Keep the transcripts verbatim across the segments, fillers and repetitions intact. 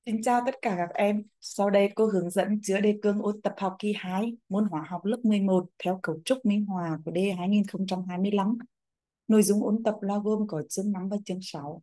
Xin chào tất cả các em. Sau đây cô hướng dẫn chữa đề cương ôn tập học kỳ hai môn hóa học lớp mười một theo cấu trúc minh họa của đề hai nghìn không trăm hai mươi lăm. Nội dung ôn tập là gồm có chương năm và chương sáu.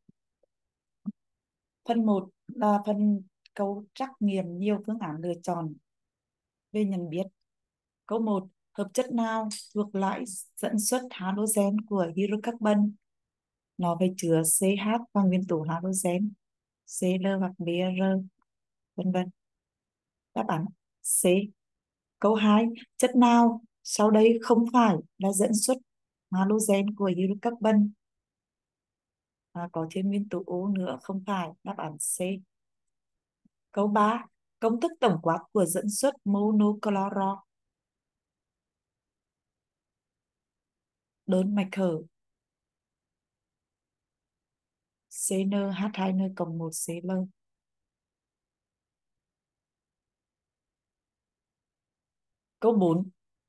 Phần một là phần câu trắc nghiệm nhiều phương án lựa chọn về nhận biết. Câu một: hợp chất nào thuộc loại dẫn xuất halogen của hydrocarbon? Nó phải chứa xê hát và nguyên tố halogen, xê lờ hoặc bê rờ, vân vân. Đáp án C. Câu hai: chất nào sau đây không phải là dẫn xuất halogen của hydrocarbon? À, có thêm nguyên tố O nữa, không phải. Đáp án C. Câu ba: công thức tổng quát của dẫn xuất monocloro. Đơn mạch hở xê en hát hai en cộng một xê lờ. Câu bốn: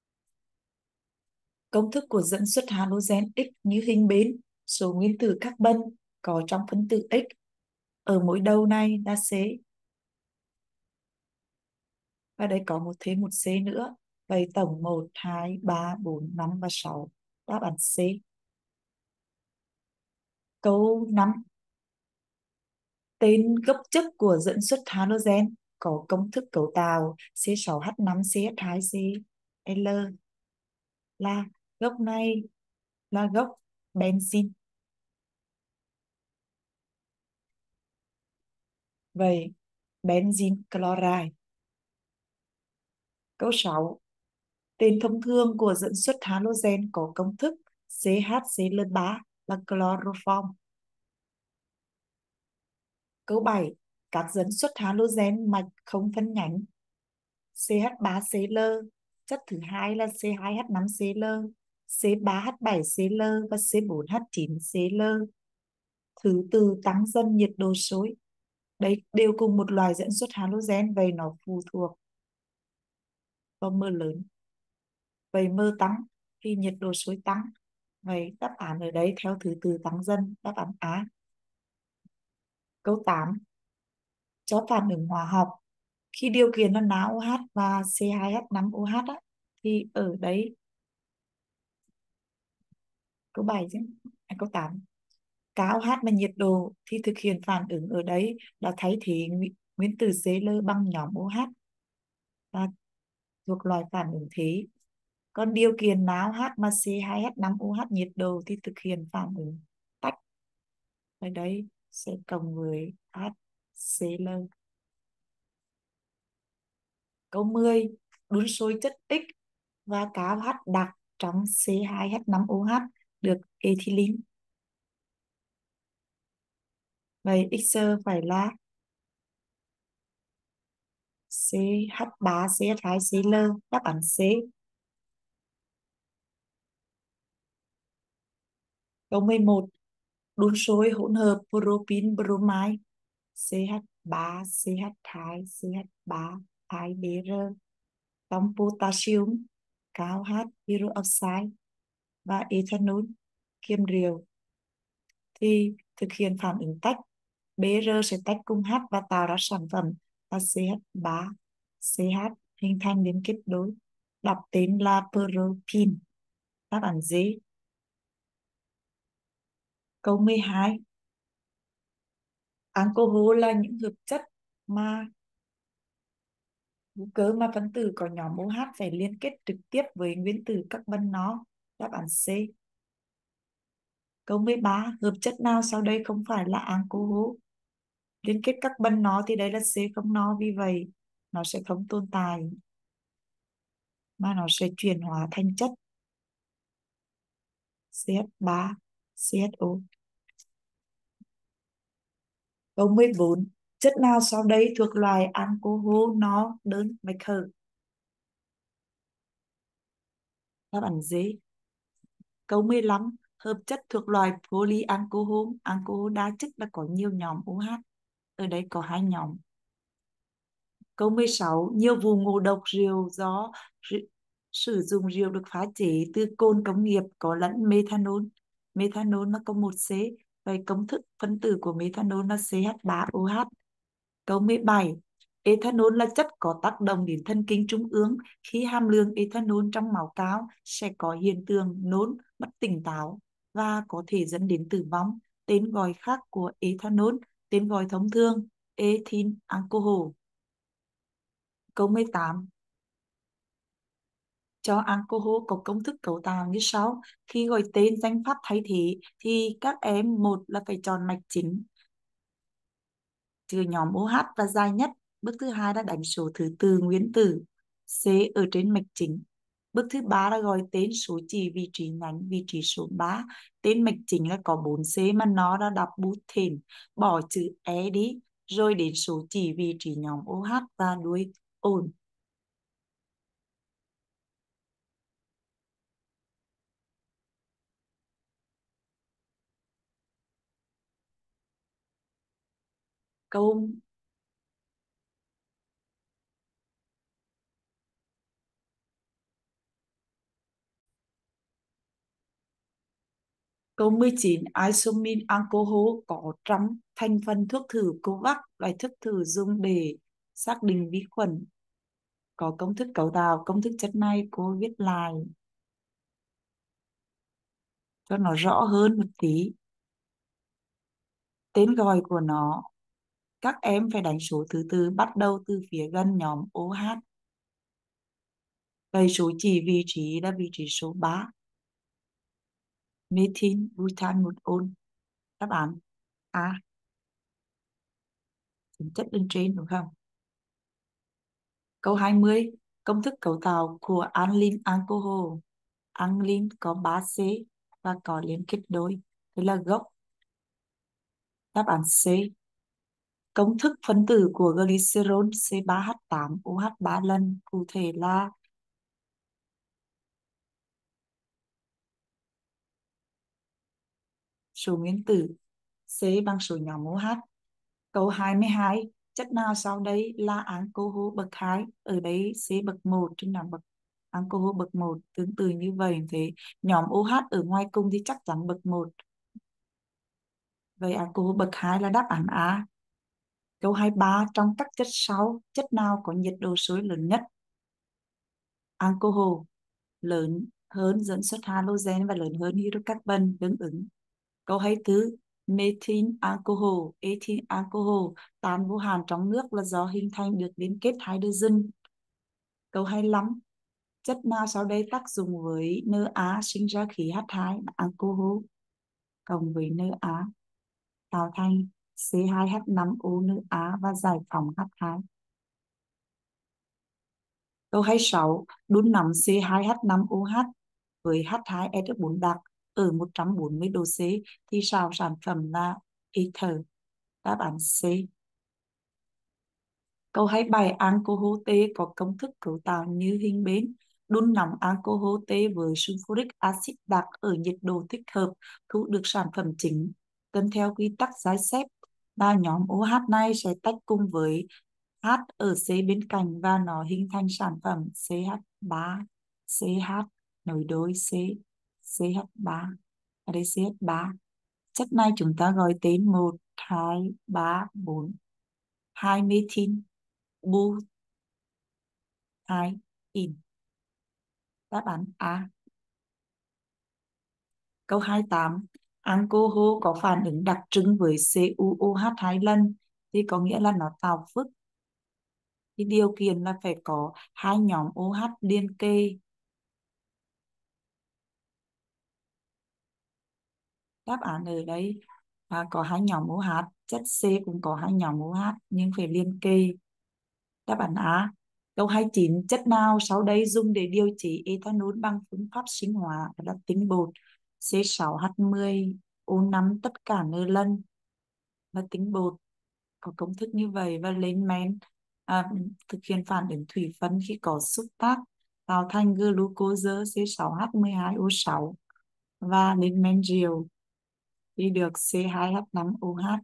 công thức của dẫn xuất halogen X như hình bên số nguyên tử carbon có trong phân tử X ở mỗi đầu này là C. Và đây có một thêm một C nữa. Vậy tổng một, hai, ba, bốn, năm và sáu. Đáp án C. Câu năm: tên gốc chất của dẫn xuất halogen có công thức cấu tạo xê sáu hát năm xê hát hai xê lờ. Là gốc này là gốc benzene. Vậy benzene chloride. Câu sáu: tên thông thường của dẫn xuất halogen có công thức xê hát xê lờ ba là chloroform. Câu bảy: các dẫn xuất halogen mạch không phân nhánh xê hát ba xê lờ, chất thứ hai là xê hai hát năm xê lờ, xê ba hát bảy xê lờ và xê bốn hát chín xê lờ. Thứ tự tăng dần nhiệt độ xối. Đây đều cùng một loại dẫn xuất halogen, vậy nó phụ thuộc vào M lớn. Vậy M tăng thì nhiệt độ xối tăng. Vậy đáp án ở đây theo thứ tự tăng dần. Đáp án A. Câu tám: cho phản ứng hóa học khi điều kiện là NaOH và xê hai hát năm ô hát á, thì ở đấy câu bảy chứ, à, câu tám: cao hát và nhiệt độ thì thực hiện phản ứng ở đấy là thay thế nguyên tử Cl bằng nhóm OH và thuộc loại phản ứng thế. Còn điều kiện NaOH mà xê hai hát năm ô hát nhiệt độ thì thực hiện phản ứng tách. Ở đây sẽ cộng với HCl. Câu mười: đun sôi chất X và KOH đặc trong xê hai hát năm ô hát được ethylene. Vậy X phải là xê hát ba xê hát hai xê lờ. Đáp án C. Câu mười một: đun sôi hỗn hợp propin bromide xê hát ba xê hát hai xê hát ba hai bê rờ trong potassium, KOH, hydroxide và ethanol kiềm rượu thì thực hiện phản ứng tách. bê rờ sẽ tách cùng H và tạo ra sản phẩm là xê hát ba xê hát hình thành liên kết đối, đọc tên là propin. Đáp án D. Câu mười hai: alcohol là những hợp chất mà hữu cơ mà phân tử có nhóm OH phải liên kết trực tiếp với nguyên tử carbon nó. Đáp án C. Câu mười ba: hợp chất nào sau đây không phải là alcohol? Liên kết carbon nó thì đây là C không no, vì vậy nó sẽ không tồn tại mà nó sẽ chuyển hóa thành chất xê hát ba xê hát o. Câu mười bốn: chất nào sau đây thuộc loại alcohol no đơn bạch hở? Đáp án D. Câu mười lăm: hợp chất thuộc loại polyalcohol, alcohol đa chức là có nhiều nhóm OH. Ở đây có hai nhóm. Câu mười sáu: nhiều vụ ngộ độc rượu do rượu, sử dụng rượu được pha chế từ cồn công nghiệp có lẫn methanol. Methanol nó có một C. Vậy công thức phân tử của methanol là xê hát ba ô hát. Câu mười bảy. Ethanol là chất có tác động đến thần kinh trung ương. Khi hàm lượng ethanol trong máu cao sẽ có hiện tượng nôn, mất tỉnh táo và có thể dẫn đến tử vong. Tên gọi khác của ethanol, tên gọi thông thường, ethyl alcohol. Câu mười tám. Cho alcohol có công thức cấu tạo như sau. Khi gọi tên danh pháp thay thế thì các em một là phải chọn mạch chính trừ nhóm ô hát và dài nhất. Bước thứ hai là đánh số thứ tự nguyên tử C ở trên mạch chính. Bước thứ ba là gọi tên số chỉ vị trí nhánh, vị trí số ba. Tên mạch chính là có bốn C mà nó đã đọc butane, bỏ chữ E đi, rồi đến số chỉ vị trí nhóm ô hát và đuôi ồn. Câu Câu mười chín. Isomin alcohol có trong thành phần thuốc thử COVAX, loại thuốc thử dùng để xác định vi khuẩn. Có công thức cấu tạo. Công thức chất này cô viết lại cho nó rõ hơn một tí. Tên gọi của nó, các em phải đánh số thứ tự bắt đầu từ phía gần nhóm ô hát. Vậy số chỉ vị trí là vị trí số ba. Methyl butanol. Đáp án A. Tính chất lên trên đúng không? Câu hai mươi. Công thức cấu tạo của anilin alcohol. Anilin có ba C và có liên kết đôi. Đây là gốc. Đáp án C. Công thức phân tử của glycerol C ba H tám O H ba lần. Cụ thể là số nguyên tử C bằng số nhóm ô hát. Câu hai mươi hai. Chất nào sau đây là alcohol bậc hai? Ở đây C bậc một, trên là bậc alcohol bậc một. Tương tự như vậy, thế nhóm ô hát ở ngoài cùng thì chắc chắn bậc một. Vậy alcohol bậc hai là đáp án A. Câu hai mươi ba. Trong các chất sau, chất nào có nhiệt độ sôi lớn nhất? Alcohol lớn hơn dẫn xuất halogen và lớn hơn hydrocarbon, tương ứng. Câu hai mươi tư. Methyl alcohol, ethyl alcohol tan vô hàn trong nước là do hình thành được liên kết hydrogen. Câu hai mươi lăm. Chất nào sau đây tác dụng với Na sinh ra khí H hai, alcohol cộng với Na tạo thành C hai H năm O Na và giải phóng H hai. Câu hai mươi sáu. Đun nóng C hai H năm O H với H hai S bốn đặc ở một trăm bốn mươi độ C thì sao sản phẩm là ether. Đáp án C. Câu hai mươi bảy. Alcohol T có công thức cấu tạo như hình bên. Đun nóng alcohol T với sulfuric acid đặc ở nhiệt độ thích hợp thu được sản phẩm chính. Tuân theo quy tắc giải xếp, ba nhóm ô hát này sẽ tách cùng với H ở C bên cạnh và nó hình thành sản phẩm C H ba C H nối đôi C C H ba. Ở đây C H ba. Chất này chúng ta gọi tên một, hai, ba, bốn. hai methyl bu hai in. Đáp án A. Câu hai mươi tám. Alcohol có phản ứng đặc trưng với CuOH hai lần thì có nghĩa là nó tạo phức. Thì điều kiện là phải có hai nhóm OH liên kề. Đáp án ở đây à, có hai nhóm OH, chất C cũng có hai nhóm OH nhưng phải liên kề. Đáp án A. Câu hai mươi chín. Chất nào sau đây dùng để điều trị ethanol bằng phương pháp sinh hóa? Đó là tinh bột C sáu H mười O năm tất cả n lần là tinh bột. Có công thức như vậy và lên men à, thực hiện phản ứng thủy phân khi có xúc tác tạo thành glucose C sáu H mười hai O sáu và lên men rượu thì được C hai H năm O H.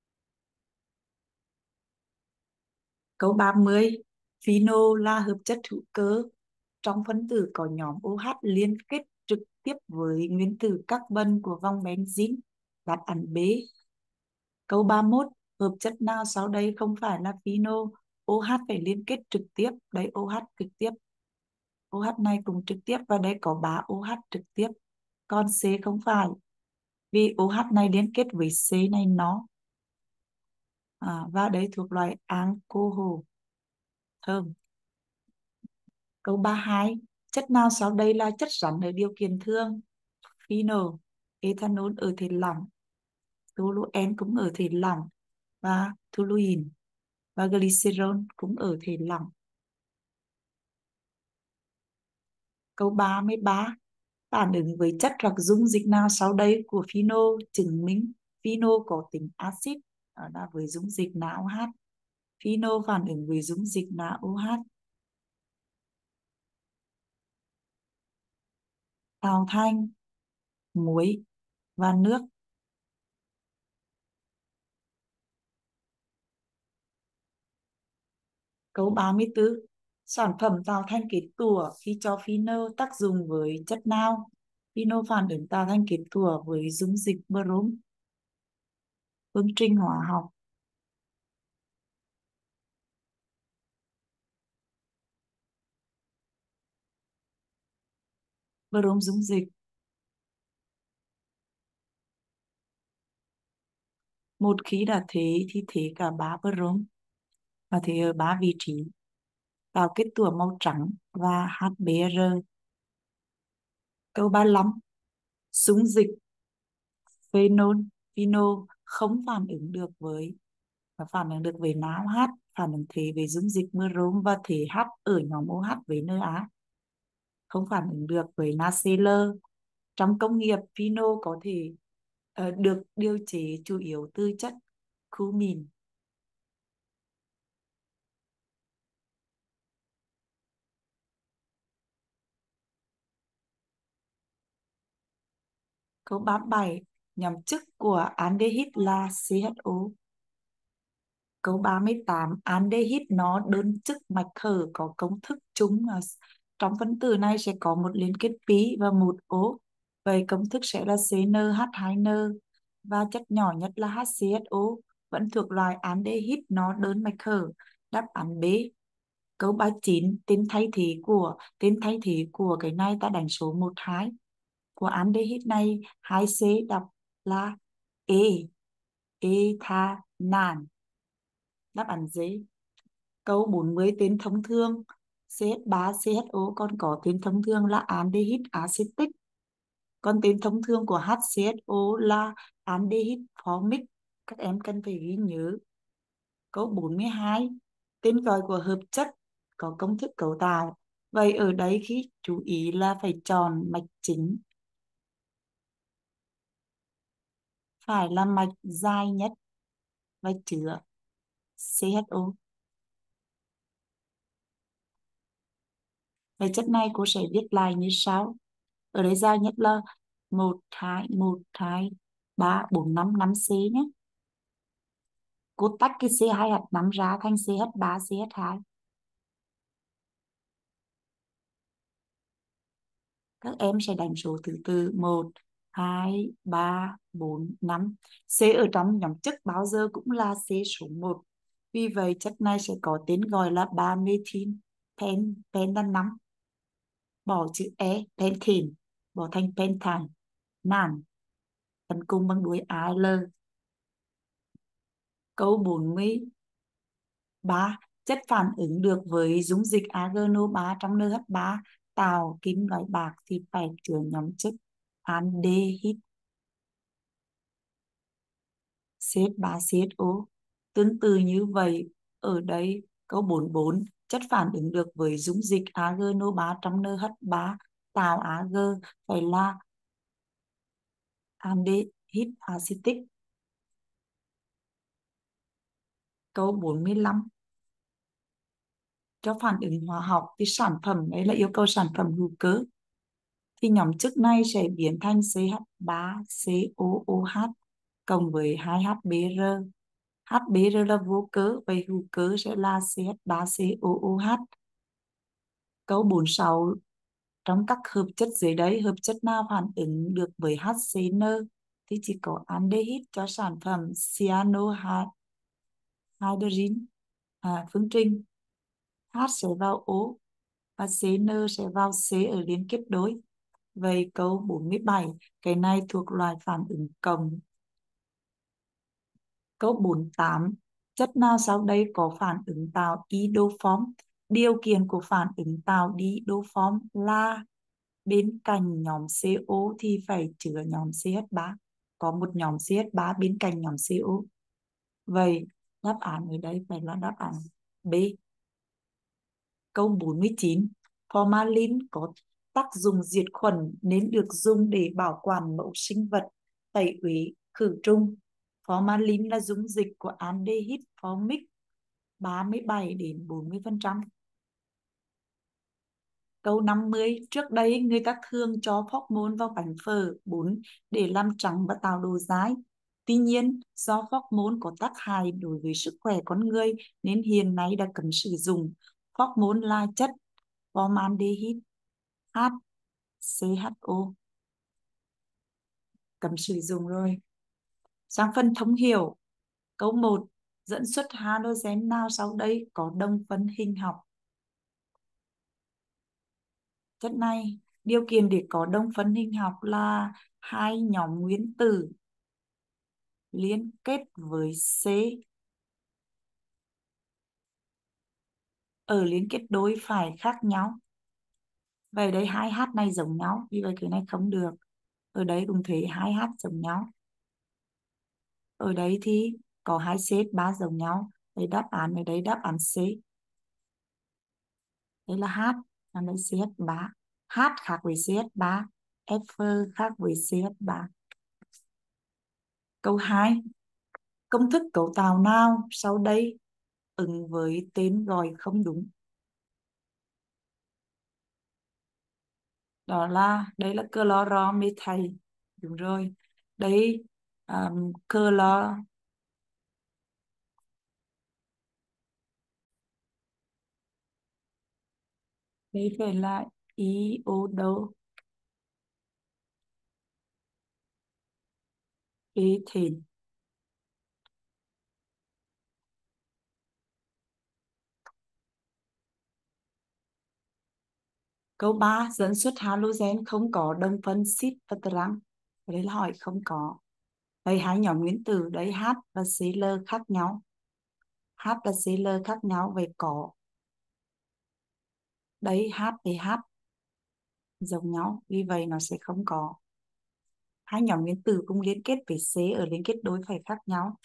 Câu ba mươi. Phenol là hợp chất hữu cơ trong phân tử có nhóm OH liên kết trực tiếp với nguyên tử carbon của vòng benzene. Đáp án B. Câu ba mươi mốt. Hợp chất nào sau đây không phải là phino? OH phải liên kết trực tiếp, đây OH trực tiếp, OH này cũng trực tiếp và đây có ba OH trực tiếp, còn C không phải, vì OH này liên kết với C này nó, à, và đây thuộc loại alcohol thơm. Câu ba hai, chất nào sau đây là chất rắn ở điều kiện thường? Phenol, ethanol ở thể lỏng, toluene cũng ở thể lỏng, và toluene và glycerol cũng ở thể lỏng. Câu ba mươi ba, phản ứng với chất hoặc dung dịch nào sau đây của phenol chứng minh phenol có tính axit? Đó là với dung dịch NaOH. Phenol phản ứng với dung dịch NaOH tạo thành muối và nước. Câu ba mươi tư, sản phẩm tạo thành kết tủa khi cho phenol tác dụng với chất nào? Phenol phản ứng tạo thành kết tủa với dung dịch brom. Phương trình hóa học. Brom dung dịch. Một khí đã thế thì thế cả ba brom, và thế ở ba vị trí, tạo kết tủa màu trắng và hát bê rờ. Câu ba mươi lăm, dung dịch phenol phenol không phản ứng được với và phản ứng được với NaOH, phản ứng thế với dung dịch brom và thế H ở nhóm OH với Na, không phản ứng được với NaCl. Trong công nghiệp, phenol có thể ờ, được điều chế chủ yếu từ chất cumin. Câu ba mươi bảy, nhóm chức của aldehyde là xê hát o. Câu ba mươi tám, aldehyde nó đơn chức mạch khở có công thức chung là trong phân tử này sẽ có một liên kết pi và một O. Vậy công thức sẽ là xê en hát hai en và chất nhỏ nhất là hát xê hát o, vẫn thuộc loại aldehyde nó đơn mạch khở. Đáp án B. Câu ba mươi chín, tên thay thế của tên thay thế của cái này ta đánh số một hai. Của aldehyde này hai C đọc là E, ethanan. Đáp án D. Câu bốn mươi, tên thông thường xê hát ba xê hát o còn có tên thông thường là aldehyde acetic. Còn tên thông thường của hát xê hát o là aldehyde formic. Các em cần phải ghi nhớ. Câu bốn mươi hai, tên gọi của hợp chất có công thức cấu tạo. Vậy ở đây khi chú ý là phải chọn mạch chính, phải là mạch dài nhất và chứa xê hát o. Vậy chất này cô sẽ viết lại như sau. Ở đây dài nhất là một, hai, một, hai, ba, bốn, năm, năm C nhé. Cô tách cái xê hai H năm ra thành xê hát ba, xê hát hai. Các em sẽ đánh số thứ tự một, hai, ba, bốn, năm. C ở trong nhóm chất bao giờ cũng là C số một. Vì vậy chất này sẽ có tên gọi là ba methyl pen, pen là năm. Bỏ chữ E, pentane, bỏ thành pentan, nan, tấn cùng bằng đuôi al. Câu bốn mươi ba, chất phản ứng được với dung dịch a giê en o ba trong en hát ba tạo kim loại bạc thì phải chứa nhóm chất aldehyde xê hát ba xê hát o. Tương tự như vậy, ở đây câu bốn mươi bốn, chất phản ứng được với dung dịch a giê en o ba trong en hát ba tạo Ag phải là aldehyde acetic. Câu bốn mươi lăm, cho phản ứng hóa học thì sản phẩm đấy là yêu cầu sản phẩm hữu cơ thì nhóm chất này sẽ biến thành xê hát ba xê o ô hát cộng với hai hát bê rờ. hát bê rờ là vô cơ, vậy hữu cơ sẽ là xê hát ba xê o ô hát. Câu bốn mươi sáu, trong các hợp chất dưới đây, hợp chất nào phản ứng được với hát xê en thì chỉ có aldehyde cho sản phẩm cyanohydride hydrogen, à, phương trình. H sẽ vào O và xê en sẽ vào C ở liên kết đối. Vậy câu bốn mươi bảy, cái này thuộc loại phản ứng cộng. Câu bốn mươi tám, chất nào sau đây có phản ứng tạo iodoform? Điều kiện của phản ứng tạo iodoform là bên cạnh nhóm CO thì phải chứa nhóm xê hát ba. Có một nhóm xê hát ba bên cạnh nhóm CO. Vậy đáp án ở đây phải là đáp án B. Câu bốn mươi chín, formalin có tác dụng diệt khuẩn nên được dùng để bảo quản mẫu sinh vật, tẩy uế, khử trùng. Formalin là dung dịch của aldehyde formic ba mươi bảy đến bốn mươi phần trăm. Câu năm mươi, trước đây người ta thường cho phóc môn vào bánh phở, bún để làm trắng và tạo độ dai. Tuy nhiên, do phóc môn có tác hại đối với sức khỏe con người nên hiện nay đã cấm sử dụng. Phóc môn là chất formaldehyde HCHO, cấm sử dụng rồi. Sang phần thông hiểu. Câu một, dẫn xuất halogen nào sau đây có đồng phân hình học? Chất này, điều kiện để có đồng phân hình học là hai nhóm nguyên tử liên kết với C ở liên kết đối phải khác nhau. Vậy đây hai H này giống nhau, vì vậy cái này không được. Ở đây cũng thế, hai H giống nhau. Ở đây thì có hai C H ba giống nhau. Đây đáp án ở đây đáp án C. Đây là H, còn đây xê hát ba. H khác với xê hát ba, F khác với xê hát ba. Câu hai, công thức cấu tạo nào sau đây ứng với tên gọi không đúng? Đó là, đây là chloromethane. Đúng rồi. Đây, um, chlor, đây phải là iodo ethane. Câu ba, dẫn xuất halogen không có đồng phân ship và trans. Đây là hỏi không có. Đây hai nhóm nguyên tử, đây H và Cl khác nhau. H và Cl khác nhau về có. Đây H với H giống nhau, vì vậy nó sẽ không có. Hai nhóm nguyên tử cùng liên kết với C ở liên kết đối phải khác nhau.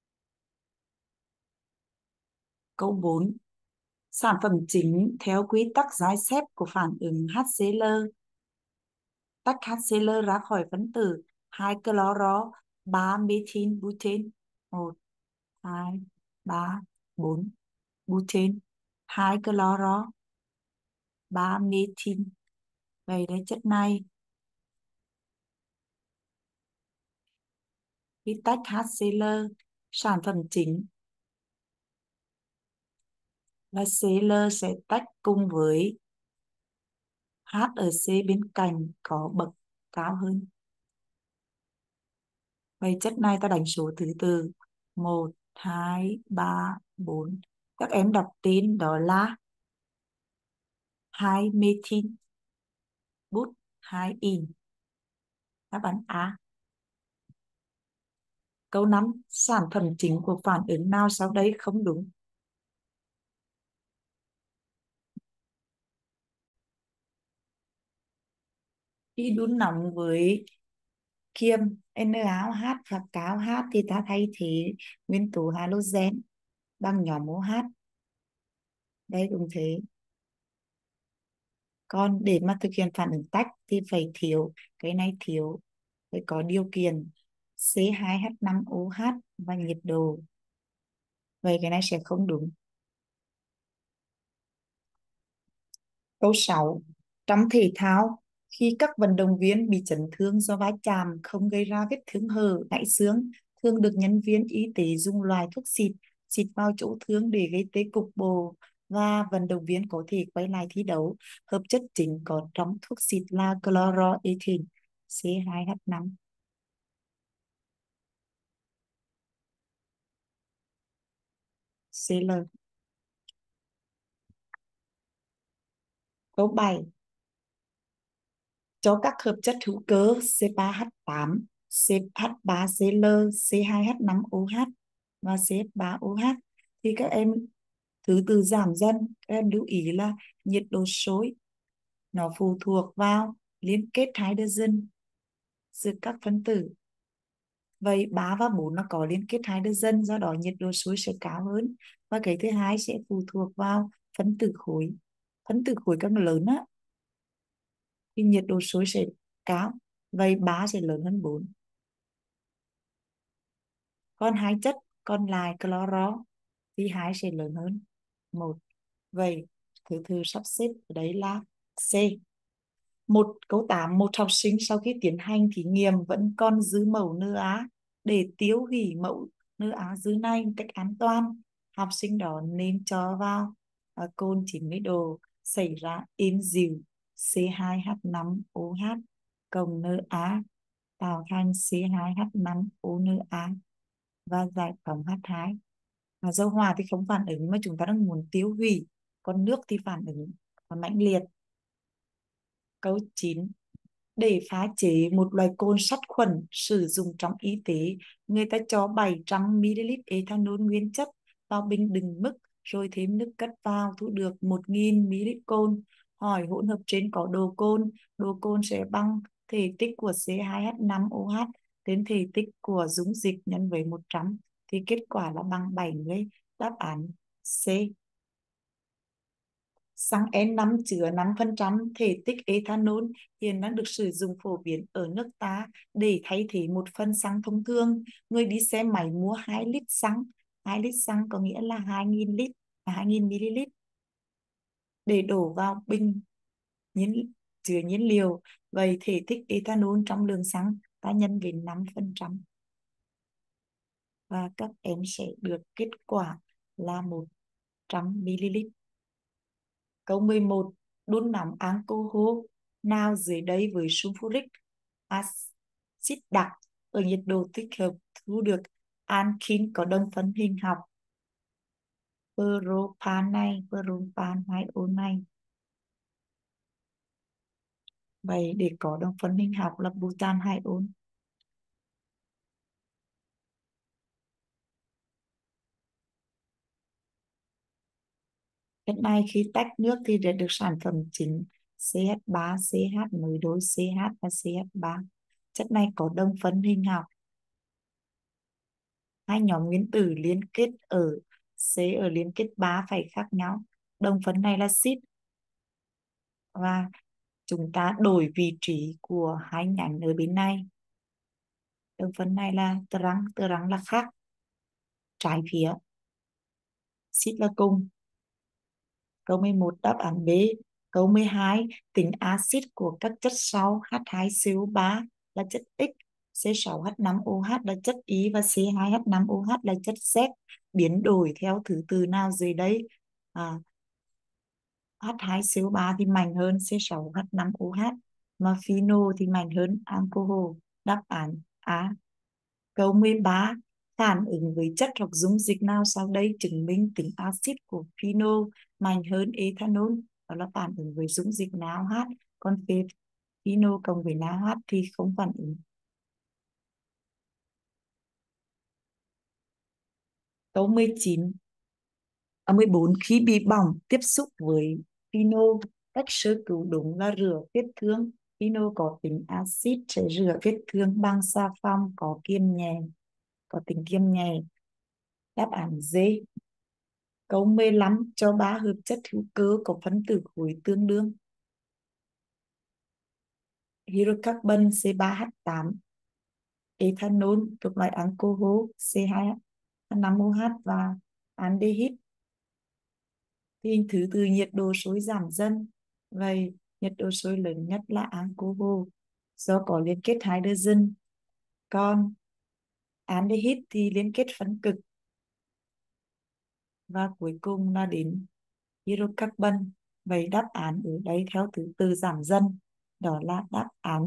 Câu bốn, sản phẩm chính theo quy tắc giải xếp của phản ứng HCl. Tách HCl ra khỏi phân tử hai chloro, ba methyl butane. một, hai, ba, bốn. Butane, hai chloro, ba methyl. Vậy đấy chất này khi tách HCl, sản phẩm chính là Cl sẽ tách cùng với H ở C bên cạnh có bậc cao hơn. Vậy chất này ta đánh số thứ tự một, hai, ba, bốn. Các em đọc tên đó là hai methyl bút hai in. Đáp án A. Câu năm, sản phẩm chính của phản ứng nào sau đây không đúng? Khi đun nóng với kiềm NaOH và KOH thì ta thay thế nguyên tố halogen bằng nhóm OH. Đây cũng thế. Còn để mà thực hiện phản ứng tách thì phải thiếu, cái này thiếu, phải có điều kiện C hai H năm O H và nhiệt độ. Vậy cái này sẽ không đúng. Câu sáu, trong thể thao, khi các vận động viên bị chấn thương do va chạm không gây ra vết thương hở, gãy xương, thường được nhân viên y tế dùng loại thuốc xịt xịt vào chỗ thương để gây tê cục bộ và vận động viên có thể quay lại thi đấu. Hợp chất chính có trong thuốc xịt là chloroethylene C hai H năm. Cl. Câu bảy. Cho các hợp chất hữu cơ C ba H tám, C H ba Cl, C hai H năm O H và C H ba O H thì các em thứ tự giảm dần. Các em lưu ý là nhiệt độ sôi nó phụ thuộc vào liên kết hydrogen giữa các phân tử. Vậy ba và bốn nó có liên kết hydrogen, do đó nhiệt độ sôi sẽ cao hơn. Và cái thứ hai sẽ phụ thuộc vào phân tử khối. Phân tử khối càng lớn á thì nhiệt độ sôi sẽ cao. Vậy ba sẽ lớn hơn bốn. Còn hai chất còn lại cloro thì hai sẽ lớn hơn một. Vậy thứ tự sắp xếp ở đấy là C. Một câu tám. Một học sinh sau khi tiến hành thí nghiệm vẫn còn dư mẫu nơ á. Để tiêu hủy mẫu nơ á dư này một cách an toàn, học sinh đó nên cho vào uh, cồn chín mươi độ, xảy ra êm dịu C hai H năm O H cộng nơ á tạo thành C hai H năm O nơ á và giải phóng H hai. Và dầu hỏa thì không phản ứng mà chúng ta đang muốn tiêu hủy, còn nước thì phản ứng mãnh liệt. Câu chín. Để pha chế một loại cồn sát khuẩn sử dụng trong y tế, người ta cho bảy trăm mi li lít ethanol nguyên chất vào bình đựng mức, rồi thêm nước cất vào, thu được một nghìn mi li lít cồn. Hỏi hỗn hợp trên có độ cồn, độ cồn sẽ bằng thể tích của C hai H năm O H đến thể tích của dung dịch nhân với một trăm, thì kết quả là bằng bảy mươi. Đáp án C. Xăng e năm chứa năm phần trăm thể tích ethanol hiện đang được sử dụng phổ biến ở nước ta để thay thế một phần xăng thông thường. Người đi xe máy mua hai lít xăng. hai lít xăng có nghĩa là hai nghìn lít, hai nghìn mi li lít để đổ vào bình nhiên, chứa nhiên liệu. Vậy thể tích ethanol trong lượng xăng ta nhân với năm phần trăm. Và các em sẽ được kết quả là một trăm mi li lít. Câu mười một. Đun nóng alcohol nào dưới đây với sulfuric acid đặc ở nhiệt độ thích hợp thu được alkene có đồng phân hình học propan này, propan hai O này. Vậy để có đồng phân hình học là butan hai O. Chất này khi tách nước thì sẽ được sản phẩm chính C H ba C H nối đôi C H và C H ba. Chất này có đồng phân hình học. Hai nhóm nguyên tử liên kết ở C ở liên kết ba phải khác nhau. Đồng phân này là ship và chúng ta đổi vị trí của hai nhánh ở bên này. Đồng phân này là trắng, trắng là khác, trái phía, ship là cùng. Câu mười một đáp án B. Câu mười hai. Tính axit của các chất sau H hai C O ba là chất X, C sáu H năm O H là chất Y và C hai H năm O H là chất Z. Biến đổi theo thứ tự nào dưới đây? À, H hai C O ba thì mạnh hơn C sáu H năm O H, mà phenol thì mạnh hơn alcohol. Đáp án A. Câu mười ba. Phản ứng với chất hoặc dung dịch nào sau đây chứng minh tính axit của phenol mạnh hơn ethanol? Đó là phản ứng với dung dịch NaOH. Còn phenol cộng với NaOH thì không phản ứng. Câu mười chín. À, mười bốn. Khi bị bỏng tiếp xúc với phenol, cách sơ cứu đúng là rửa vết thương. Phenol có tính axit sẽ rửa vết thương bằng xà phòng có kiềm nhẹ, có tính kiềm nhẹ. Đáp án D. Câu mười lăm. Cho ba hợp chất hữu cơ có phân tử khối tương đương. Hydrocarbon C ba H tám, ethanol thuộc loại alcohol C hai H năm O H và aldehyde. Thì thứ từ nhiệt độ sôi giảm dần. Vậy nhiệt độ sôi lớn nhất là alcohol do có liên kết hydrogen. Còn aldehyde thì liên kết phân cực. Và cuối cùng là đến hydrocarbon. Vậy đáp án ở đây theo thứ tự giảm dần, đó là đáp án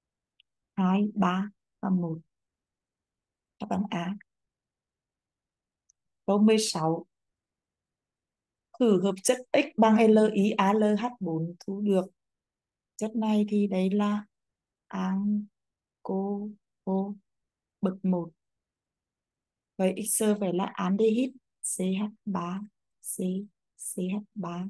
hai, ba và một. Đáp án A. Câu mười sáu, thử hợp chất X bằng L I A L H bốn thu được chất này thì đấy là alcohol bậc một. Vậy X phải là aldehyde C H ba C C H ba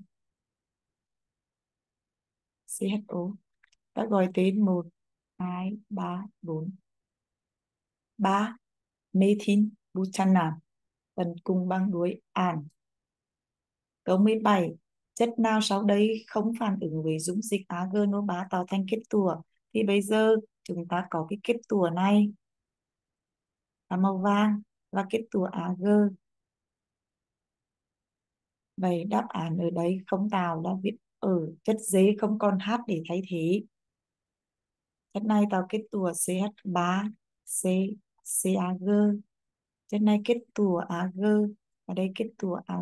C H O. Ta gọi tên một, hai, ba, bốn. Ba, methyl butanol phần cùng bằng đuôi an. Câu mười bảy, chất nào sau đây không phản ứng với dung dịch agenô ba tạo thành kết tủa? Thì bây giờ chúng ta có cái kết tủa này là màu vàng và kết tủa Ag. Vậy đáp án ở đây không tạo là viết ở chất giấy không còn H để thay thế. Chất này tạo kết tủa C H ba C CAG. Chất này kết tủa Ag và đây kết tủa Ag.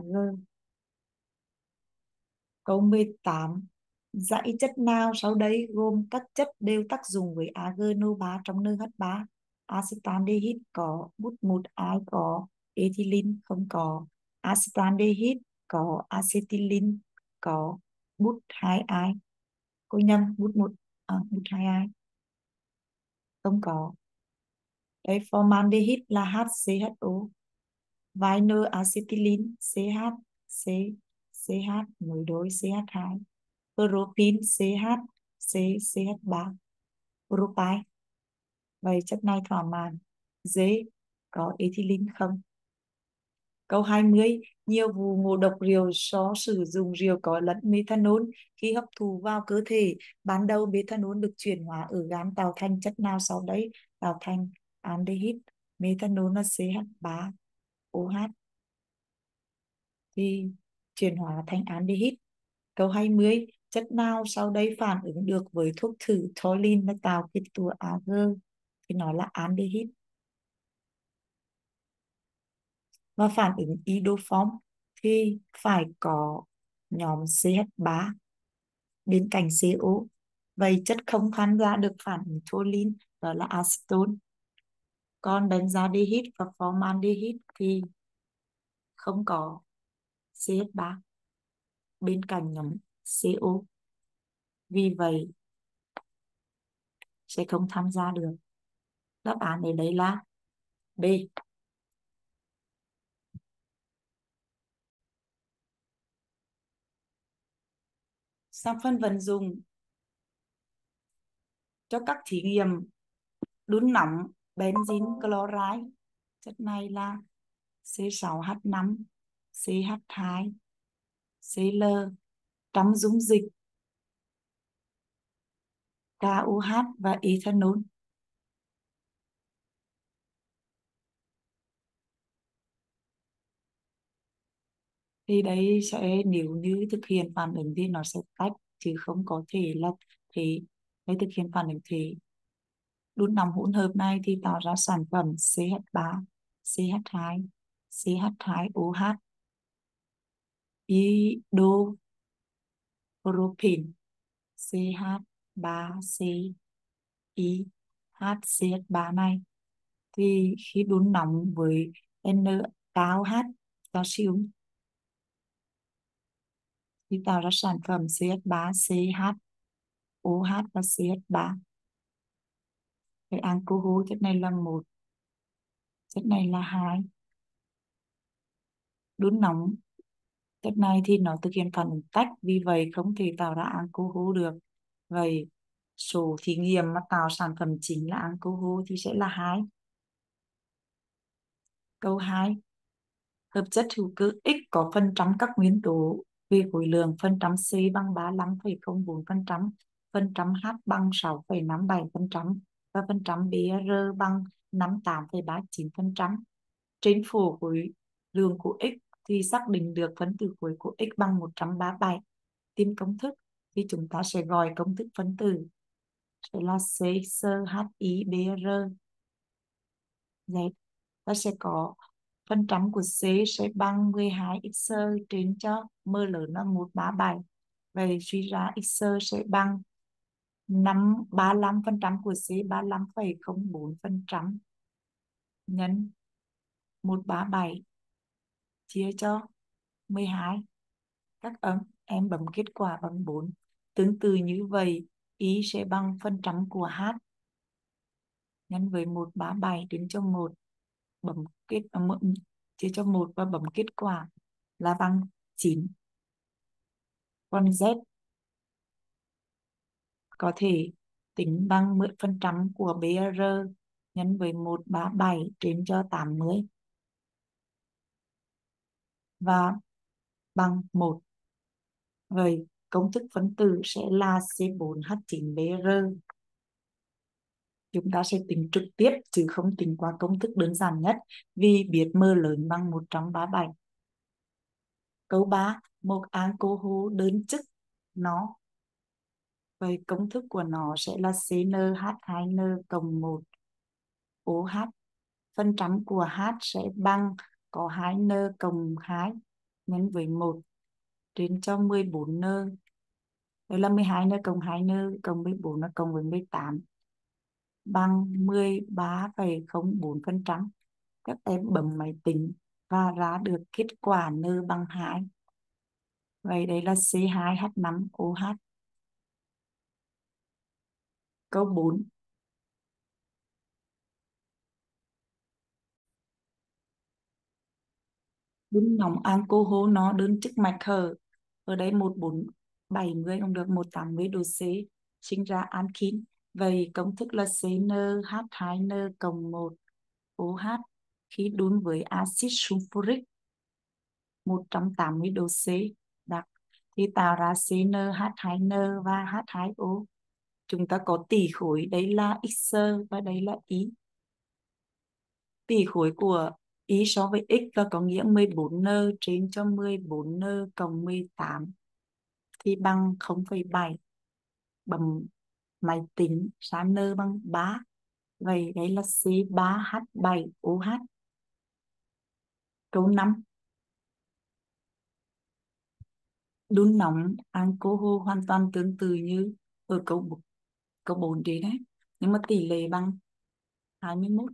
Câu mười tám, dãy chất nào sau đây gồm các chất đều tác dụng với agenô ba trong en hát ba? Acetaldehyde có, bút một ai có, ethylene không có, acetaldehyde có, acetylene có, bút hai ai. Cô nhầm, bút một, à, bút hai ai không có. Đây formaldehyde là HCHO, vinyl acetylene CH C CH nối đôi C H hai, propene CH C CH ba, propyl. Vậy chất này thỏa mãn. D có ethylene không? Câu hai mươi, nhiều vụ ngộ độc rượu do sử dụng rượu có lẫn methanol khi hấp thụ vào cơ thể. Ban đầu methanol được chuyển hóa ở gan tạo thành chất nào sau đấy? Tạo thành aldehyde. Methanol là C H ba O H thì chuyển hóa thành aldehyde. Câu hai mươi, chất nào sau đây phản ứng được với thuốc thử toluene và tạo kết tủa Ag? Thì nó là aldehyde. Và phản ứng iodoform thì phải có nhóm C H ba bên cạnh CO. Vậy chất không tham gia được phản ứng toluene đó là acetone. Còn benzaldehyde và formaldehyde thì không có C H ba bên cạnh nhóm CO. Vì vậy sẽ không tham gia được. Đáp án ở đây là B. Sang phân vận dụng cho các thí nghiệm đun nóng benzene chloride. Chất này là C sáu H năm C H hai Cl trong dung dịch KOH và ethanol. Thì đây sẽ nếu như thực hiện phản ứng thì nó sẽ tách chứ không có thể là thì đây thực hiện phản ứng thì đun nóng hỗn hợp này thì tạo ra sản phẩm C H ba C H hai C H hai O H iodopropane C H ba C I H C H ba này thì khi đun nóng với N cao H calcium thì tạo ra sản phẩm C H ba C H O H và C H ba. Cái alcohol chất này là một, chất này là hai. Đun nóng chất này thì nó thực hiện phản ứng tách, vì vậy không thể tạo ra alcohol được. Vậy số thí nghiệm mà tạo sản phẩm chính là alcohol thì sẽ là hai. Câu hai, hợp chất hữu cơ X có phần trăm các nguyên tố về khối lượng: phần trăm C bằng ba mươi lăm phẩy không bốn phần trăm, phần trăm H bằng sáu phẩy năm bảy phần trăm và phần trăm Br bằng năm mươi tám phẩy ba mươi chín phần trăm. Trên phổ khối lượng của X thì xác định được phân tử khối của X bằng một trăm ba mươi bảy. Tìm công thức thì chúng ta sẽ gọi công thức phân tử sẽ là C sơ H I B R. Vậy ta sẽ có phần trăm của C sẽ bằng mười hai x trên cho m lớn là một trăm ba mươi bảy. Vậy suy ra x sẽ bằng năm ba mươi lăm phần trăm của C, ba mươi lăm phẩy không bốn phần trăm nhân một trăm ba mươi bảy chia cho mười hai. Các em, em bấm kết quả bằng bốn. Tương tự như vậy, y sẽ bằng phần trăm của h nhân với một trăm ba mươi bảy đến cho một, bấm kết à, m- chia cho một và bấm kết quả là bằng chín. Còn z có thể tính bằng mười phần trăm của bê rờ nhân với một trăm ba mươi bảy trên cho tám mươi và bằng một. Vậy công thức phân tử sẽ là C bốn H chín B R. Chúng ta sẽ tính trực tiếp chứ không tính qua công thức đơn giản nhất vì biết m lớn bằng một trăm ba mươi bảy. Câu ba, một alcohol đơn chức nó. Vậy công thức của nó sẽ là C N H hai N cộng một O H. Phần trăm của H sẽ bằng có hai N cộng hai nhân với một trên cho mười bốn N. Đây là mười hai N cộng hai N cộng mười bốn N cộng với mười tám bằng mười ba phẩy không bốn phần trăm. Các em bấm máy tính và ra được kết quả N bằng hai. Vậy đây là C hai H năm O H. Câu bốn. Đun nóng alcohol nó đơn chức mạch hở. Ở đây một trăm bốn mươi bảy mươi không được, một trăm tám mươi độ C sinh ra alkene. Vậy công thức là C N H hai N cộng một O H khi đun với axit sulfuric một trăm tám mươi độ C đặc thì tạo ra C N H hai N và H hai O. Chúng ta có tỷ khối, đây là X và đây là Y. Tỷ khối của Y so với X là có nghĩa mười bốn N trên cho mười bốn N cộng mười tám thì bằng không phẩy bảy. Bấm máy tính ra N bằng ba. Vậy đây là C ba H bảy O H. Câu năm. Đun nóng alcohol hoàn toàn tương tự như ở câu câu bốn đấy đấy, nhưng mà tỷ lệ bằng hai mươi mốt.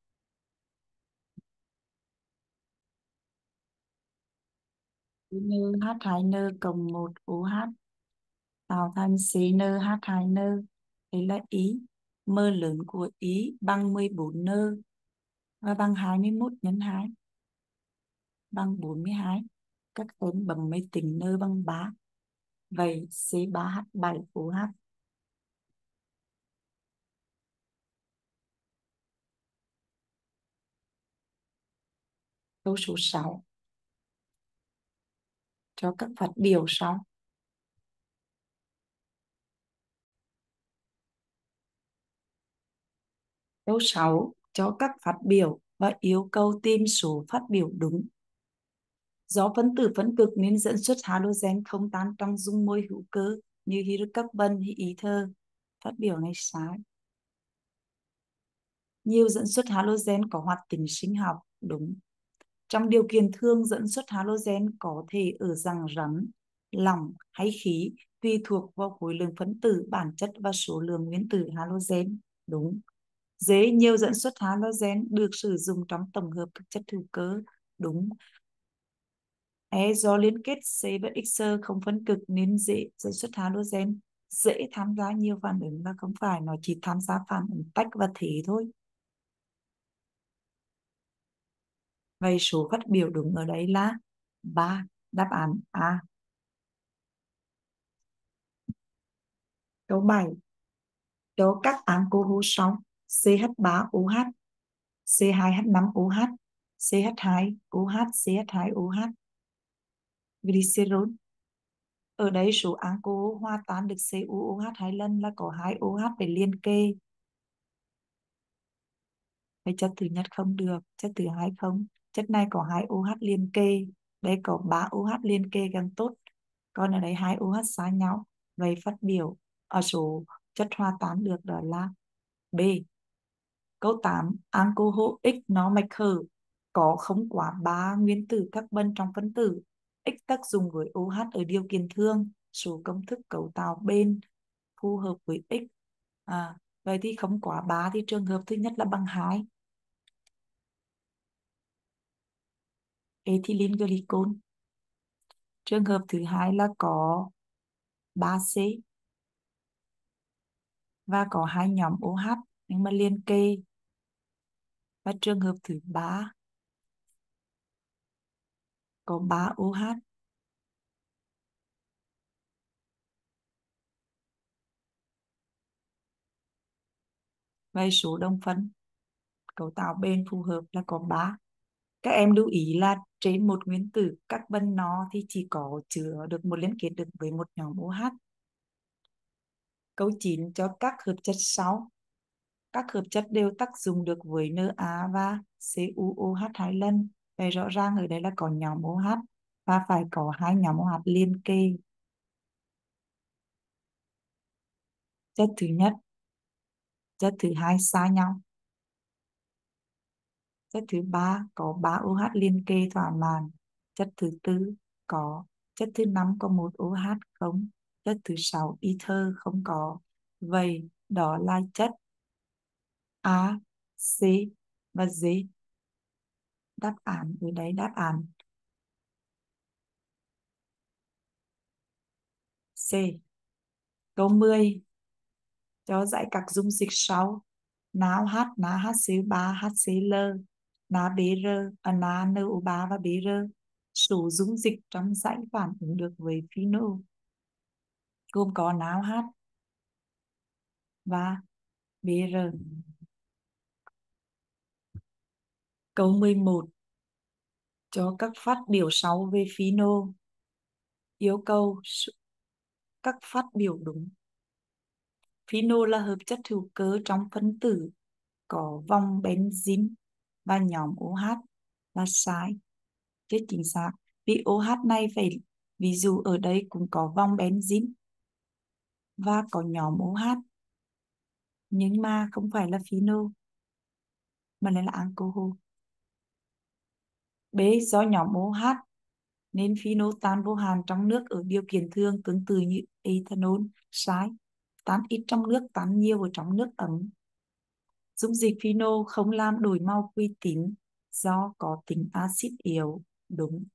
C N H hai N cộng một O H tạo thành C N H hai N. Đây là Y. M lớn của Y bằng mười bốn N và bằng hai mươi mốt nhân hai bằng bốn mươi hai. Các em bấm máy tính N bằng ba. Vậy C ba H bảy O H. Câu số sáu. Cho các phát biểu sau. Câu sáu. Cho các phát biểu và yêu cầu tìm số phát biểu đúng. Do phân tử phân cực nên dẫn xuất halogen không tan trong dung môi hữu cơ như hydrocarbon hay ether. Phát biểu này sai. Nhiều dẫn xuất halogen có hoạt tính sinh học. Đúng. Trong điều kiện thường, dẫn xuất halogen có thể ở dạng rắn, lỏng hay khí tùy thuộc vào khối lượng phân tử, bản chất và số lượng nguyên tử halogen. Đúng. Dễ nhiều dẫn xuất halogen được sử dụng trong tổng hợp các chất hữu cơ. Đúng. E do liên kết C và X không phân cực nên dễ dẫn xuất halogen, dễ tham gia nhiều phản ứng và không phải, nó chỉ tham gia phản ứng tách và thế thôi. Vậy số phát biểu đúng ở đây là ba, đáp án A. Câu bảy. Cho các alcohol sau: C H ba O H, C hai H năm O H, C H hai O H, C H hai O H. Glycerol. Ở đây số alcohol hòa tan được C U O H hai lần là có hai O H để liên kề. Vậy chất thứ nhất không được, chất thứ hai không. Chất này có hai O H liên kề, đây có ba O H liên kề càng tốt. Còn ở đây hai O H xa nhau. Vậy phát biểu ở số chất hòa tan được đó là B. Câu tám. Alcohol X nó mạch hở có không quá ba nguyên tử carbon trong phân tử. X tác dụng với O H ở điều kiện thường. Số công thức cấu tạo bên phù hợp với X. À, vậy thì không quá ba thì trường hợp thứ nhất là bằng hai. ethylene glycol. Trường hợp thứ hai là có ba C và có hai nhóm OH nhưng mà liên kề. Và trường hợp thứ ba có ba OH. Vậy số đồng phân cấu tạo bền phù hợp là có ba. Các em lưu ý là trên một nguyên tử carbon nó thì chỉ có chứa được một liên kết được với một nhóm OH. Câu chín cho các hợp chất sau. Các hợp chất đều tác dụng được với Na và CuOH hai lần. Vậy rõ ràng ở đây là có nhóm OH và phải có hai nhóm OH liên kề. Chất thứ nhất, chất thứ hai xa nhau. Chất thứ ba có ba OH liên kề thỏa mãn. Chất thứ tư có. Chất thứ năm có một OH không. Chất thứ sáu ether không có. Vậy đó là chất A, C và D. Đáp án ở đây đáp án C. Câu mười cho giải các dung dịch sau. NaOH, NaHCl3, HCl, NaBr, à, NaNO3 và Br. Số dung dịch trong dãy phản ứng được với phenol gồm có NaOH và Br. Câu mười một cho các phát biểu sau về phenol. Yêu cầu các phát biểu đúng. Phenol là hợp chất hữu cơ trong phân tử có vòng benzene và nhóm OH là sai, chưa chính xác. Vì OH này phải, ví dụ ở đây cũng có vòng benzene và có nhóm OH, nhưng mà không phải là phenol mà lại là alcohol. B. Do nhóm OH nên phenol tan vô hạn trong nước ở điều kiện thường tương tự như ethanol. Sai, tan ít trong nước, tan nhiều ở trong nước ấm. Dung dịch phenol không làm đổi màu quy tính do có tính axit yếu. Đúng.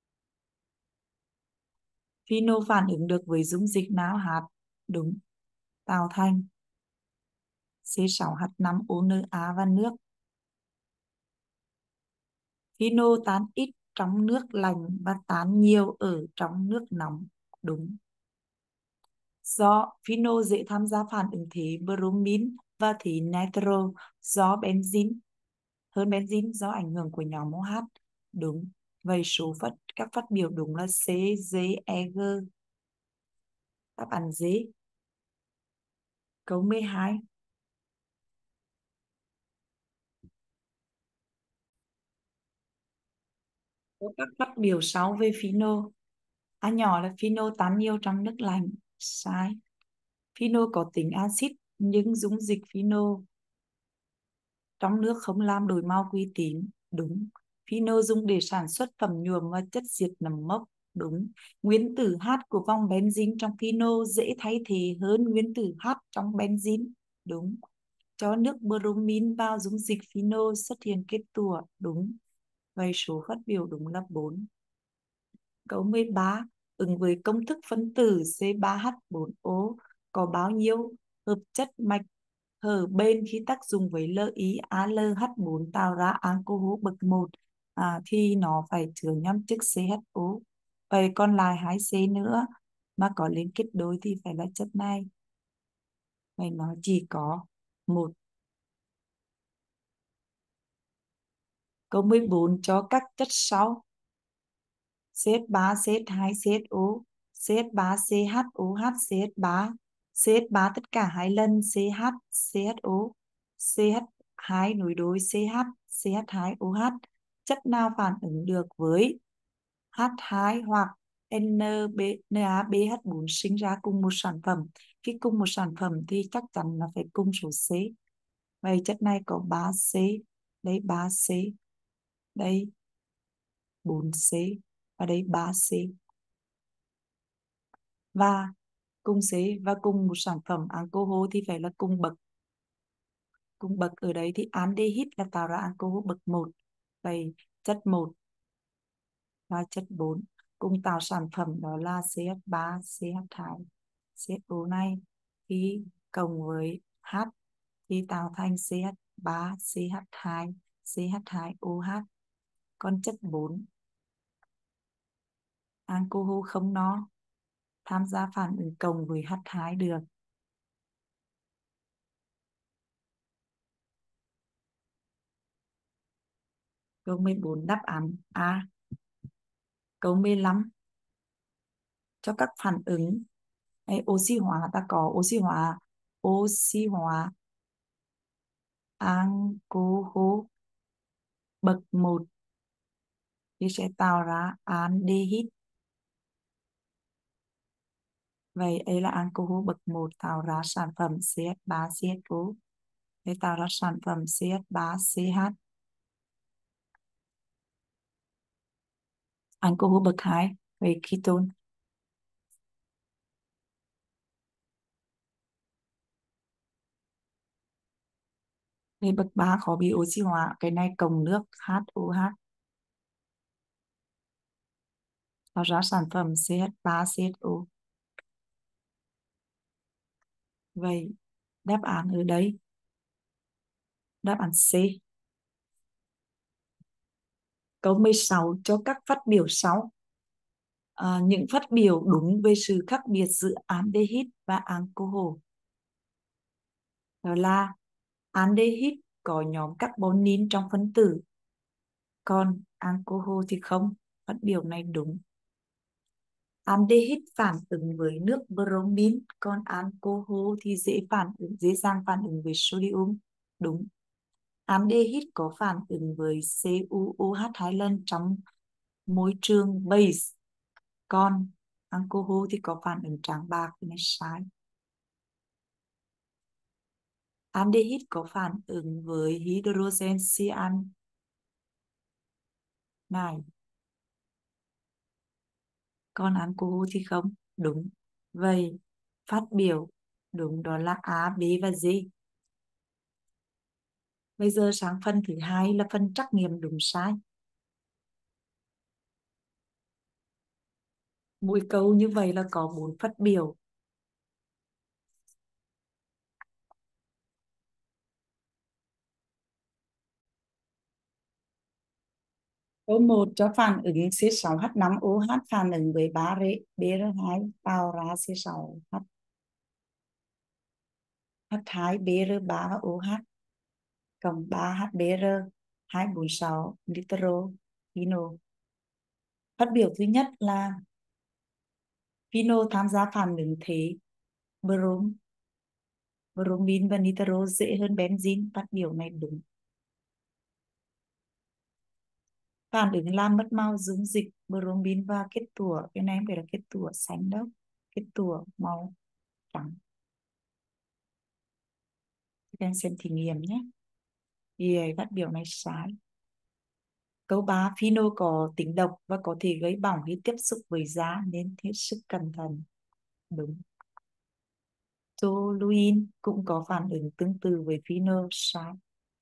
Phenol phản ứng được với dung dịch NaOH. Đúng. Tạo thành C sáu H năm O N A và nước. Phenol tan ít trong nước lạnh và tan nhiều ở trong nước nóng. Đúng. Do phenol dễ tham gia phản ứng thế bromine và thế nitro do benzene hơn benzene do ảnh hưởng của nhóm OH. Đúng. Vậy số phát các phát biểu đúng là C, D, E, G. Đáp án D. Câu mười hai. Có các phát biểu sau về phenol. A nhỏ là phenol tan nhiều trong nước lạnh. Sai. Phenol có tính axit nhưng dung dịch phenol trong nước không làm đổi màu quy tín. Đúng. Phenol dùng để sản xuất phẩm nhuộm và chất diệt nấm mốc. Đúng. Nguyên tử H của vòng benzene trong phenol dễ thay thế hơn nguyên tử H trong benzene. Đúng. Cho nước bromine vào dung dịch phenol xuất hiện kết tủa. Đúng. Vậy số phát biểu đúng là bốn. Câu mười ba. Ứng với công thức phân tử C ba H bốn O có bao nhiêu hợp chất mạch hở bên khi tác dụng với LI A L H bốn tạo ra alcohol bậc một, à, thì nó phải chứa nhâm chức C H O. Vậy còn lại hai C nữa mà có liên kết đôi thì phải là chất này. Vậy nó chỉ có một. Câu mười bốn cho các chất sau. C H ba, C H hai, C H O, C H ba, C H O H, C H ba, C H ba tất cả hai lần CH, CHO, C H hai nối đôi CH, C H hai O H. Chất nào phản ứng được với H hai hoặc N B, Na B H bốn sinh ra cùng một sản phẩm? Khi cùng một sản phẩm thì chắc chắn là phải cùng số C. Vậy chất này có ba C, đây ba C, đây bốn C và đây ba C. Và cùng C và cùng một sản phẩm alcohol thì phải là cùng bậc. Cùng bậc ở đấy thì aldehyde là tạo ra alcohol bậc một. Vậy chất một và chất bốn cùng tạo sản phẩm đó là xê hát ba xê hát hai. xê hát o này khi cộng với H thì tạo thành xê hát ba xê hát hai xê hát hai o hát. Còn chất bốn alcohol không no tham gia phản ứng cộng với H hai được. Câu mười bốn đáp án A. Câu mười lăm cho các phản ứng Ê, oxy hóa ta có oxy hóa oxy hóa alcohol bậc một thì sẽ tạo ra aldehyde. Vậy đây là alcohol bậc một tạo ra sản phẩm xê hát ba xê hát o để tạo ra sản phẩm xê hát ba xê hát. Alcohol bậc hai về ketone. Về bậc ba có bị oxy hóa, cái này cộng nước hát o hát tạo ra sản phẩm xê hát ba xê hát o. Vậy đáp án ở đây đáp án C. Câu mười sáu cho các phát biểu sau. À, những phát biểu đúng về sự khác biệt giữa aldehyde và alcohol. Đó là aldehyde có nhóm carbonil trong phân tử, còn alcohol thì không. Phát biểu này đúng. Aldehyde phản ứng với nước bromin, còn alcohol thì dễ phản ứng dễ dàng phản ứng với sodium. Đúng. Aldehyde có phản ứng với xê u ô hát hai lần trong môi trường base, còn alcohol thì có phản ứng trắng bạc. Cái này sai. Aldehyde có phản ứng với hydrogen cyan này, còn alcohol thì không. Đúng. Vậy phát biểu đúng đó là A, B và D. Bây giờ sang phần thứ hai là phần trắc nghiệm đúng sai. Mỗi câu như vậy là có bốn phát biểu. Câu một cho phản ứng xê sáu hát năm o hát phản ứng với ba bê rờ hai tạo ra xê sáu hát hai bê rờ ba và ô hát cộng ba hát bê rờ hai bốn sáu nitro phenol. Phát biểu thứ nhất là phenol tham gia phản ứng thế brom bromin và nitro dễ hơn benzene. Phát biểu này đúng. Phản ứng làm mất màu dung dịch bromin và kết tủa. Cái này không phải là kết tủa xanh đâu, kết tủa màu trắng. Các em xem thí nghiệm nhé. Thì phát biểu này sai. Câu ba, phenol có tính độc và có thể gây bỏng khi tiếp xúc với da nên hết sức cẩn thận. Đúng. Toluene cũng có phản ứng tương tự với phenol. Sai.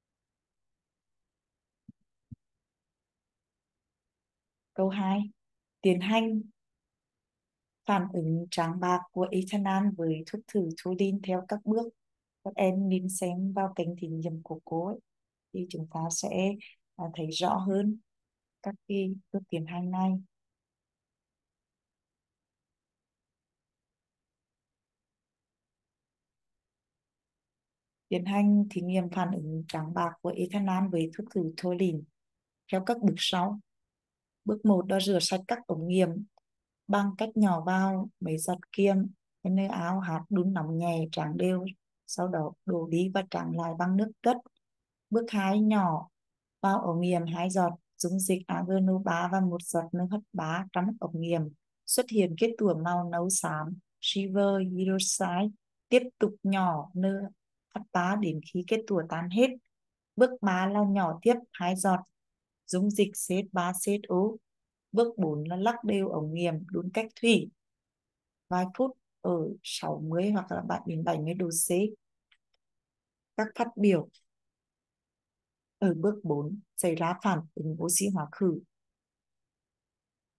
Câu hai, tiến hành phản ứng trắng bạc của ethanol với thuốc thử Toluene theo các bước. Các em nên xem vào kênh thí nghiệm của cô ấy, thì chúng ta sẽ à, thấy rõ hơn các cái bước tiến hành này. Tiến hành thí nghiệm phản ứng trắng bạc của ethanol với thuốc thử Toluene theo các bước sau. Bước một đó rửa sạch các ống nghiệm bằng cách nhỏ vào mấy giọt kiềm cái nơi áo hạt đun nóng nhẹ tráng đều, sau đó đổ đi và tráng lại bằng nước cất. Bước hai, nhỏ vào ống nghiệm hai giọt dung dịch argon ba và một giọt nước hấp ba trong ống nghiệm, xuất hiện kết tủa màu nâu xám silver hydroxide. Tiếp tục nhỏ nước hấp ba đến khi kết tủa tan hết. Bước ba là nhỏ tiếp hai giọt dung dịch xê hát ba xê hát o. Bước bốn là lắc đều ống nghiệm đun cách thủy vài phút ở sáu mươi hoặc là bảy đến bảy mươi độ C. Các phát biểu ở bước bốn xảy ra phản ứng oxy hóa khử.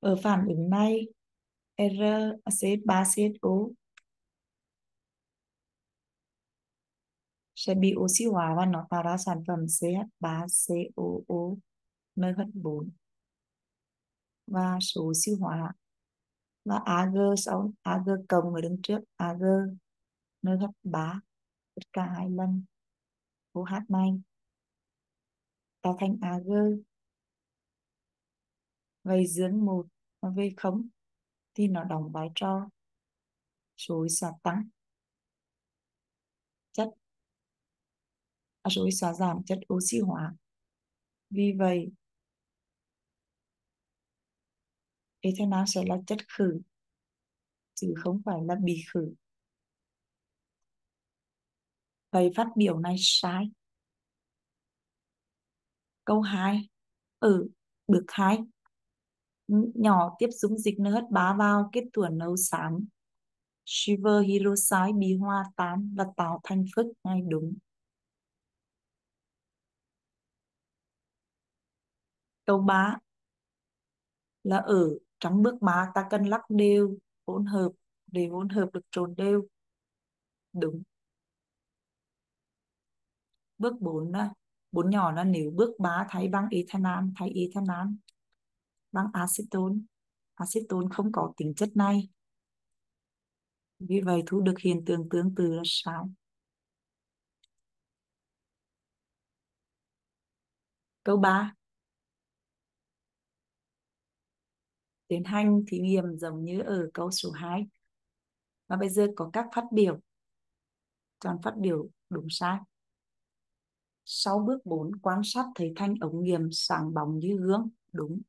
Ở phản ứng này, R C H ba C H O sẽ bị oxy hóa và nó tạo ra sản phẩm C H ba C O O N H bốn và số oxy hóa, và Ag sau Ag cộng ở đứng trước Ag N H ba tất cả hai lần OH này tạo thành Ag. Vậy dương một và V không thì nó đóng vai trò số xả tăng chất, à, số xả giảm chất oxy hóa. Vì vậy ethanol sẽ là chất khử chứ không phải là bị khử. Vậy phát biểu này sai. Câu hai, ở bước hai, nhỏ tiếp dung dịch N H ba vào kết tủa nấu xám sugar hydroxide bị hòa tan và tạo thành phức này đúng. Câu ba là ở trong bước ba ta cần lắc đều hỗn hợp để hỗn hợp được trộn đều, đúng. Bước bốn là bốn nhỏ là nếu bước ba thay bằng ethanol thay ethanol bằng acetone, acetone không có tính chất này, vì vậy thu được hiện tượng tương tự là sai. Câu ba, tiến hành thí nghiệm giống như ở câu số hai. Và bây giờ có các phát biểu, chọn phát biểu đúng sai. Sau bước bốn, quan sát thấy thanh ống nghiệm sáng bóng như gương, đúng.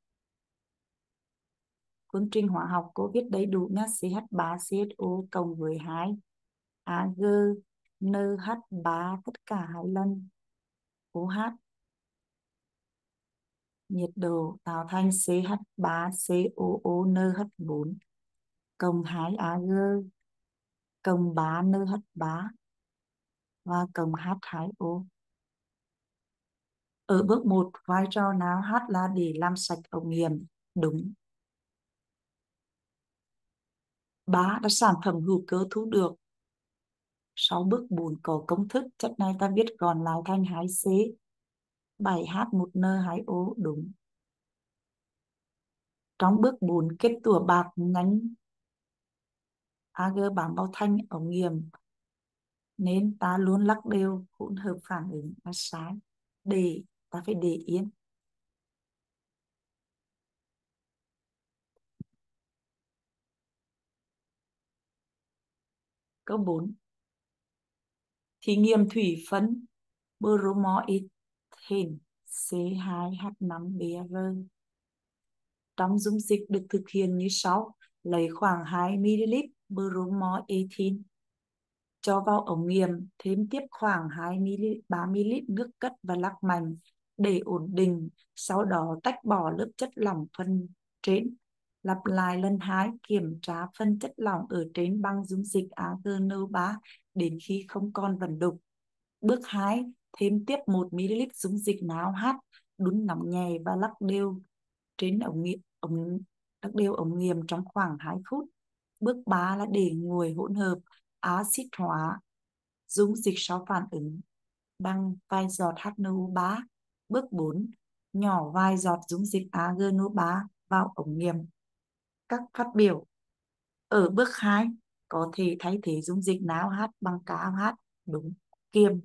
Phương trình hóa học cô viết đầy đủ nhé, C H ba C H O cộng với hai Ag N H ba tất cả hai lần OH, nhiệt độ tạo thành C H ba C O O N H bốn cộng hai Ag cộng ba N H ba và cộng H hai O. Ở bước một, vai trò nào H là để làm sạch ống nghiệm, đúng. Ba là sản phẩm hữu cơ thu được. Sau bước bốn có công thức, chất này ta viết gọn lại thành hai C bảy H một N hai O, đúng. Trong bước bốn kết tủa bạc nhánh Ag bám vào thanh ống nghiệm nên ta luôn lắc đều hỗn hợp phản ứng là sai, để ta phải để yên. Câu bốn, thí nghiệm thủy phân bromo ethane C hai H năm B R trong dung dịch được thực hiện như sau. Lấy khoảng hai mi li lít bromo ethane cho vào ống nghiệm, thêm tiếp khoảng hai mi li lít, ba mi li lít nước cất và lắc mạnh để ổn định, sau đó tách bỏ lớp chất lỏng phần trên. Lặp lại lần hai, kiểm tra phân chất lỏng ở trên bằng dung dịch A G N ba đến khi không còn vận đục. Bước hai, thêm tiếp một mi li lít dung dịch NaOH, đun nóng nhẹ và lắc đều trên ống nghiệm, ống lắc đều ống nghiệm trong khoảng hai phút. Bước ba là để nguội hỗn hợp axit hóa dung dịch sau phản ứng bằng vài giọt H N O ba. Bước bốn, nhỏ vài giọt dung dịch A G N O ba vào ống nghiệm. Các phát biểu ở bước hai có thể thay thế dung dịch NaOH bằng KOH, đúng. Kiềm.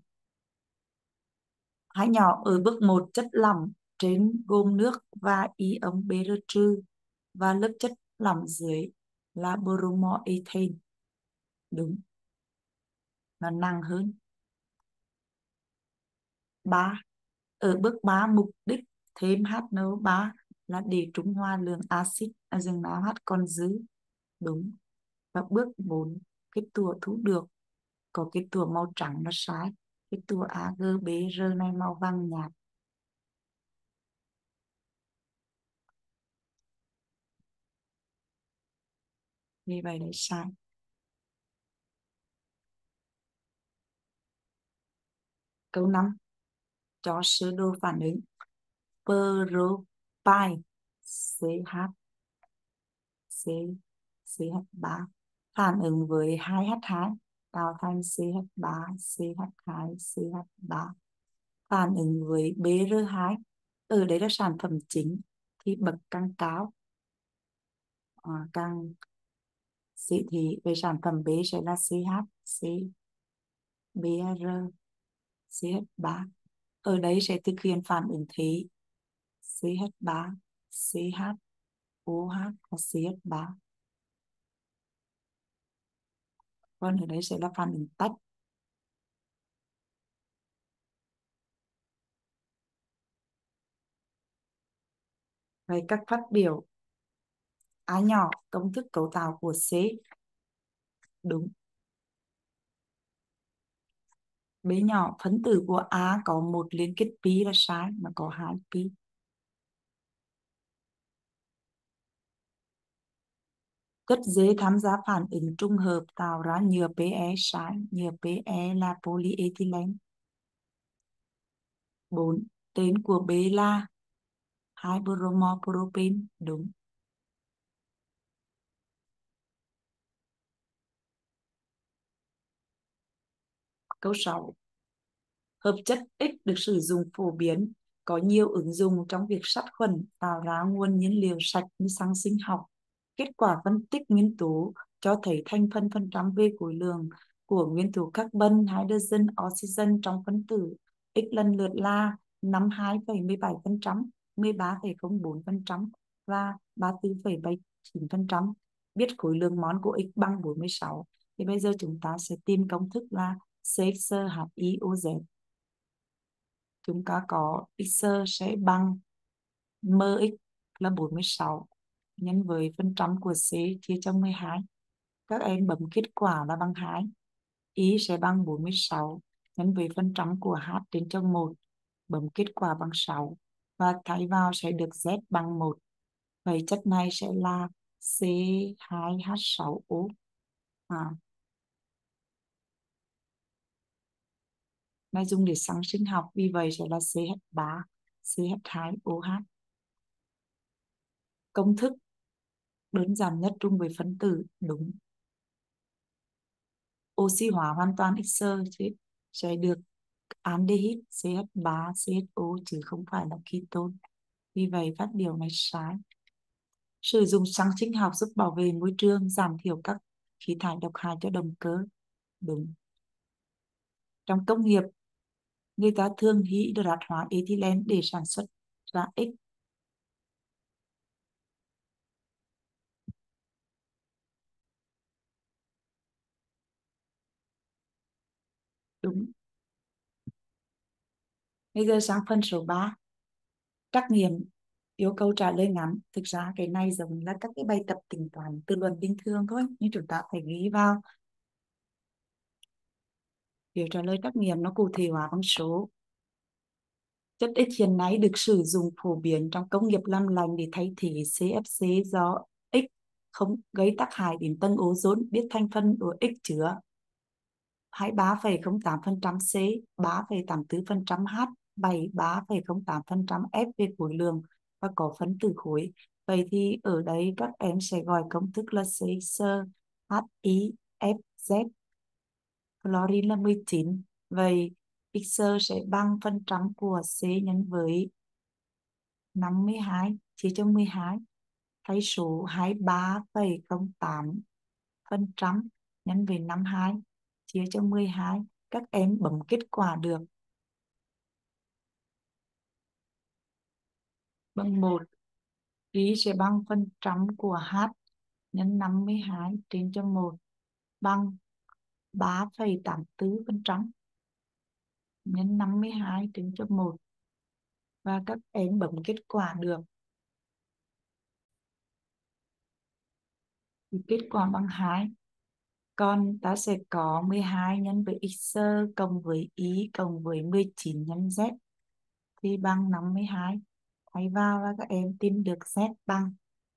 Hai nhỏ ở bước một, chất lỏng trên gồm nước và ion Br trừ và lớp chất lỏng dưới là bromo ethane, đúng. Nó nặng hơn. Ba, ở bước ba, mục đích thêm H N O ba là để trung hòa lượng axit ở rừng NaOH còn dư, đúng. Và bước bốn, kết tủa thu được có kết tủa màu trắng là sai, kết tủa A G B R này màu vàng nhạt. Vì vậy là sai. Câu năm, cho sơ đồ phản ứng propyne C H C xê hát ba phản ứng với hai hát hai tạo thành xê hát ba xê hát hai xê hát ba phản ứng với bê rờ hai. Ở đây là sản phẩm chính thì bậc càng cao à, càng sĩ thì về sản phẩm B sẽ là xê hát, C, bê rờ, xê hát ba. Ở đây sẽ thực hiện phản ứng thế xê hát ba, xê hát, ô hát và xê hát ba. Còn ở đây sẽ là phản ứng tách. Vậy các phát biểu A nhỏ công thức cấu tạo của C đúng. B nhỏ phân tử của A có một liên kết pi là sai mà có hai pi. Chất dễ tham gia phản ứng trung hợp tạo ra nhựa pê e sai, nhựa pê e là polyethylene. bốn. Tên của B là hai bromopropane đúng. Câu sáu. Hợp chất X được sử dụng phổ biến, có nhiều ứng dụng trong việc sát khuẩn, tạo ra nguồn nhiên liệu sạch như xăng sinh học. Kết quả phân tích nguyên tố cho thấy thành phần phần trăm về khối lượng của nguyên tố carbon, hydrogen, oxygen trong phân tử X lần lượt là năm mươi hai phẩy mười bảy phần trăm, mười ba phẩy không bốn phần trăm và ba mươi tư phẩy bảy mươi chín phần trăm. Biết khối lượng mol của X bằng bốn mươi sáu. Thì bây giờ chúng ta sẽ tìm công thức là xê ích hát i o z. Chúng ta có x sẽ bằng mx là bốn mươi sáu nhân với phần trăm của C chia cho mười hai. Các em bấm kết quả là bằng hai. Y sẽ bằng bốn mươi sáu nhân với phần trăm của H trên cho một. Bấm kết quả bằng sáu. Và thay vào sẽ được Z bằng một. Vậy chất này sẽ là C hai H sáu O. À, này dùng để xăng sinh học, vì vậy sẽ là C H ba C H hai O H. Công thức đơn giản nhất chung với phân tử đúng. Oxy hóa hoàn toàn X sẽ được aldehyde xê hát ba xê hát o chứ không phải là ketone. Vì vậy phát biểu này sai. Sử dụng xăng sinh học giúp bảo vệ môi trường, giảm thiểu các khí thải độc hại cho động cơ đúng. Trong công nghiệp, người ta thường hydrat hóa ethylene để sản xuất ra X đúng. Bây giờ sang phần số ba, trắc nghiệm yêu cầu trả lời ngắn. Thực ra cái này giống là các cái bài tập tính toán tự luận bình thường thôi, nhưng chúng ta phải ghi vào phiếu trả lời trắc nghiệm, nó cụ thể hóa bằng số. Chất X hiện nay được sử dụng phổ biến trong công nghiệp làm lạnh để thay thế xê ép xê do X không gây tác hại đến tầng ozone. Biết thành phần của X chứa hai mươi ba phẩy không tám phần trăm C, ba phẩy tám mươi tư phần trăm H, bảy mươi ba phẩy không tám phần trăm F về khối lượng và có phân tử khối. Vậy thì ở đây các em sẽ gọi công thức là C H I F Z. Fluorine là mười chín. Vậy X sẽ bằng phần trăm của C nhân với năm mươi hai chia cho mười hai. Thay số hai mươi ba phẩy không tám phần trăm nhân với năm mươi hai chia cho mười hai. Các em bấm kết quả được bằng một. Y sẽ bằng phần trăm của H nhân năm mươi hai trên cho một bằng ba phẩy tám mươi tư phần trăm nhân năm mươi hai trên cho một. Và các em bấm kết quả được thì kết quả bằng hai. Còn ta sẽ có mười hai nhân với x cộng với y cộng với mười chín nhân z thì bằng năm mươi hai. Thay vào và các em tìm được z bằng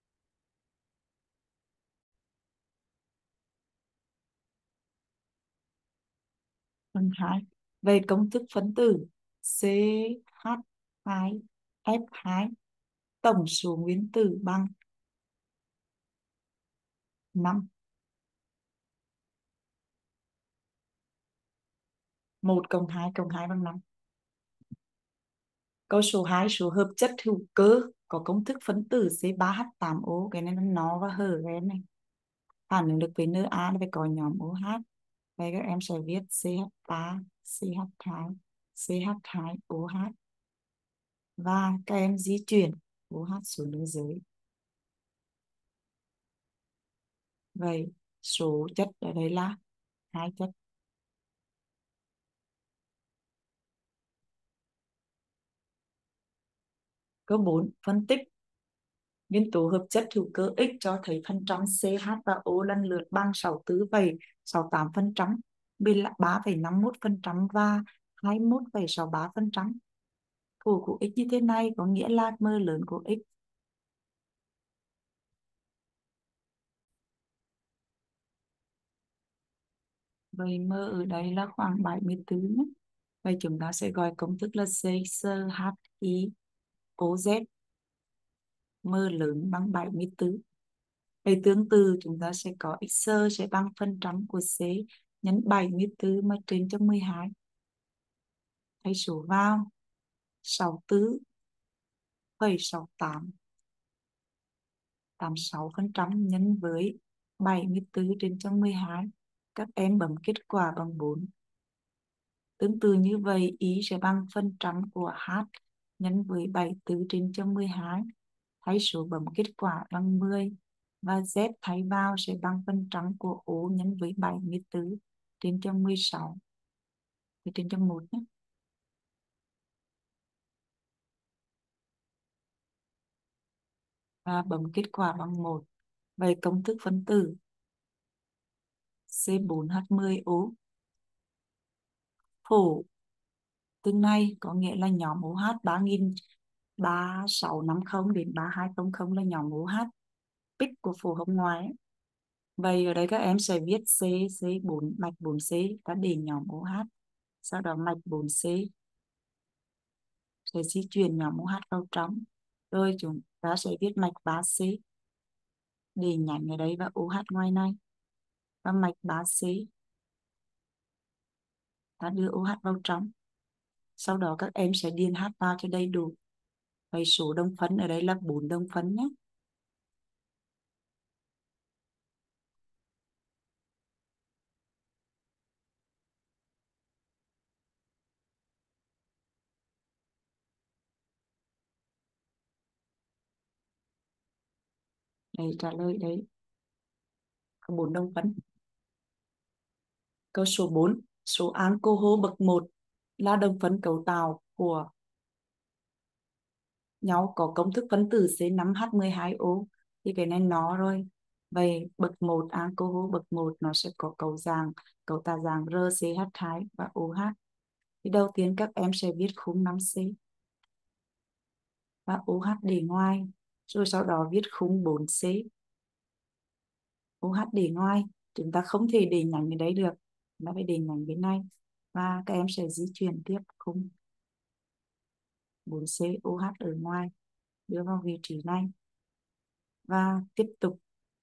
phần hai. Về công thức phân tử C H hai F hai, tổng số nguyên tử bằng năm. Một cộng hai cộng hai bằng năm. Câu số hai, số hợp chất hữu cơ có công thức phân tử c ba h tám o. Cái này là nó và hở cái này. Phản ứng được với nơ A là phải có nhóm OH. Vậy các em sẽ viết ch ba, ch hai, ch hai OH. Và các em di chuyển OH xuống đường dưới. Vậy số chất ở đây là hai chất. Câu bốn, phân tích nguyên tố hợp chất hữu cơ X cho thấy phần trăm CH và O lần lượt bằng sáu mươi tư phẩy sáu mươi tám phần trăm, ba phẩy năm mươi mốt phần trăm và hai mươi mốt phẩy sáu mươi ba phần trăm. Thủ của X như thế này có nghĩa là m lớn của X. Vậy m ở đây là khoảng bảy mươi tư nhé. Vậy chúng ta sẽ gọi công thức là C H I O Z, m lớn bằng bảy mươi tư. Vậy tương tự chúng ta sẽ có x sẽ bằng phần trăm của C nhân bảy mươi tư mà trên cho mười hai. Thay số vào sáu mươi tư phẩy sáu tám, tám mươi sáu phần trăm nhân với bảy mươi tư trên cho mười hai. Các em bấm kết quả bằng bốn. Tương tự như vậy, Y sẽ bằng phần trăm của H nhân với bảy mươi tư trên cho mười hai. Thay số bấm kết quả bằng mười. Và Z thay vào sẽ bằng phần trăm của O nhân với bảy mươi tư trên cho mười sáu. Trên cho một nhé. Và bấm kết quả bằng một. Vậy công thức phân tử C bốn H mười O phổ tương này có nghĩa là nhóm OH ba nghìn ba nghìn sáu trăm năm mươi đến ba nghìn hai trăm linh là nhóm OH pic của phổ hồng ngoại. Vậy ở đây các em sẽ viết C, C bốn, mạch bốn C ta để nhóm OH. Sau đó mạch bốn C sẽ di chuyển nhóm OH vào trong. Rồi chúng ta sẽ viết mạch ba C để nhánh ở đây và OH ngoài này. Và mạch ba C ta đưa OH vào trong. Sau đó các em sẽ điền H vào cho đầy đủ. Vậy số đồng phân ở đây là bốn đồng phân nhé. Đây trả lời đấy. Có bốn đồng phân. Câu số bốn, số alcohol bậc một là đồng phân cấu tạo của nhau có công thức phân tử C năm H mười hai O. Thì cái này nó rồi. Vậy bậc một, alcohol bậc một nó sẽ có cấu dạng cấu tạo dạng R C H hai và OH. Thì đầu tiên các em sẽ viết khung năm C và OH để ngoài, rồi sau đó viết khung bốn C, OH để ngoài. Chúng ta không thể để nhánh ở đấy được, nó phải để nhánh bên này. Và các em sẽ di chuyển tiếp khung bốn C OH ở ngoài đưa vào vị trí này và tiếp tục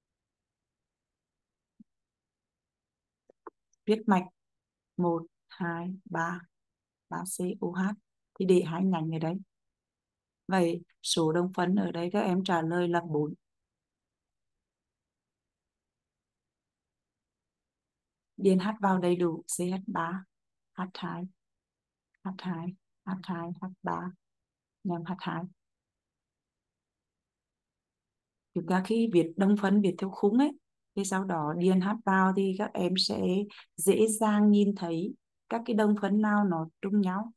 viết mạch một, hai, ba, ba C OH thì để hai nhánh ở đấy. Vậy số đồng phân ở đây các em trả lời là bốn. Điền H vào đầy đủ C H ba, H hai, H hai, H hai, H ba, nhằm H hai. Chúng ta khi viết đồng phân viết theo khung ấy thì sau đó điền H vào thì các em sẽ dễ dàng nhìn thấy các cái đồng phân nào nó trùng nhau.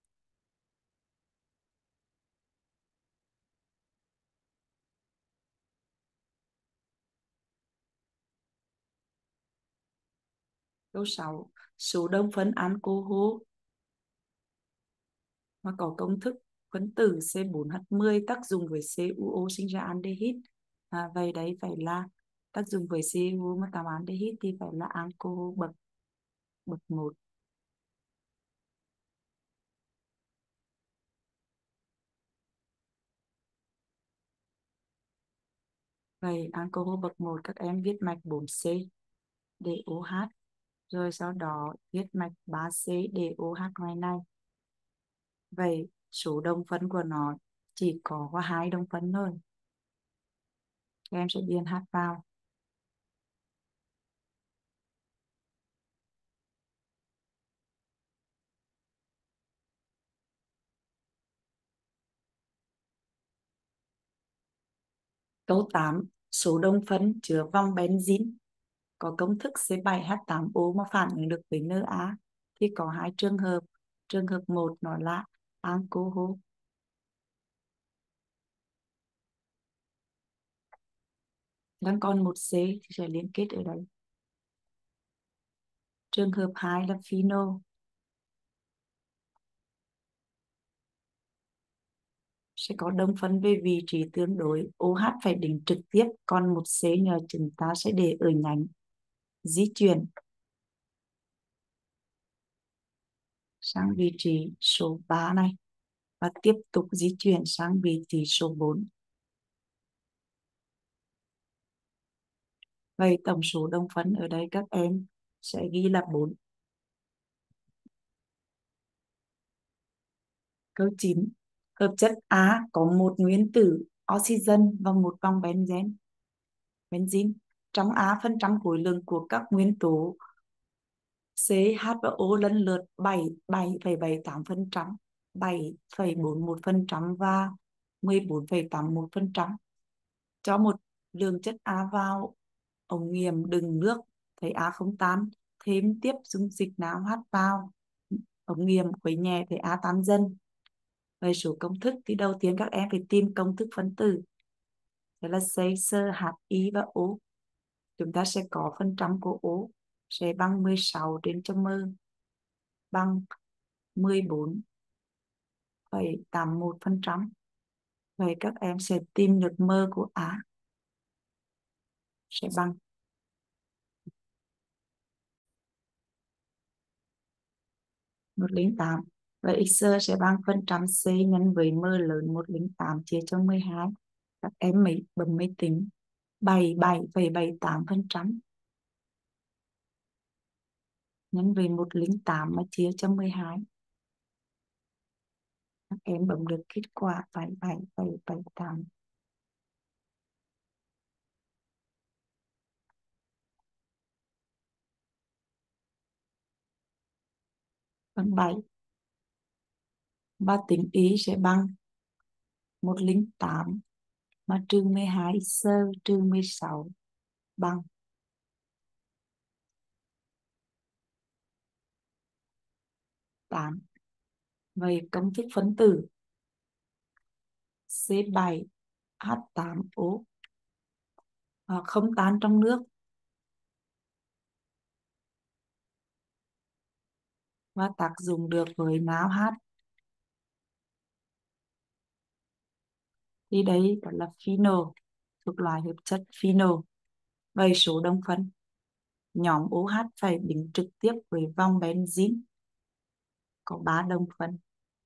Câu sáu, số đồng phân alcohol mà có công thức phân tử C bốn H mười tác dụng với xê u ô sinh ra aldehyde. À, vậy đấy phải là tác dụng với xê u ô mà tạo aldehyde thì phải là alcohol bậc bậc một. Vậy alcohol bậc một các em viết mạch bốn C DOH, rồi sau đó viết mạch ba C DOH ngoài này. Vậy số đồng phân của nó chỉ có có hai đồng phân thôi. Các em sẽ điền H vào. Câu tám, số đồng phân chứa vòng benzene có công thức C bảy H tám O mà phản ứng được với Na thì có hai trường hợp. Trường hợp một nó là alcohol. Đang còn một C thì sẽ liên kết ở đây. Trường hợp hai là phenol. Sẽ có đồng phân về vị trí tương đối. OH phải đính trực tiếp, còn một C nữa chúng ta sẽ để ở nhánh di chuyển sang vị trí số ba này và tiếp tục di chuyển sang vị trí số bốn. Vậy tổng số đồng phân ở đây các em sẽ ghi là bốn. Câu chín, hợp chất A có một nguyên tử oxygen và một vòng benzene. Benzene. Trong A phần trăm khối lượng của các nguyên tố C, H và O lần lượt bảy, bảy phẩy bảy tám phần trăm, bảy phẩy bốn một phần trăm và mười bốn phẩy tám một phần trăm. Cho một lượng chất A vào ống nghiệm đựng nước, thấy A không tan, thêm tiếp dung dịch não H vào ống nghiệm quấy nhẹ thấy A tan dần. Về số công thức thì đầu tiên các em phải tìm công thức phân tử. Đó là C, C, H, I và O. Chúng ta sẽ có phần trăm của O sẽ bằng mười sáu trên cho m bằng mười bốn phẩy tám một phần trăm. Vậy các em sẽ tìm được m của A sẽ bằng một trăm lẻ tám. Vậy x sẽ bằng phần trăm C nhân với m lớn một trăm lẻ tám chia cho mười hai. Các em mới bấm máy tính bảy mươi bảy phẩy bảy tám phần trăm nhân với một trăm lẻ tám mà chia cho mười hai. Các em bấm được kết quả bảy mươi bảy phẩy bảy tám. Bằng bảy. Và tính ý sẽ bằng một trăm lẻ tám mà trừ mười hai sơ trừ mười sáu bằng tám. Vậy công thức phân tử C bảy H tám O không tan trong nước và tác dụng được với não H thì đấy đó là phenol, thuộc loại hợp chất phenol. Vậy số đồng phân nhóm OH phải đính trực tiếp với vòng benzene có ba đồng phân.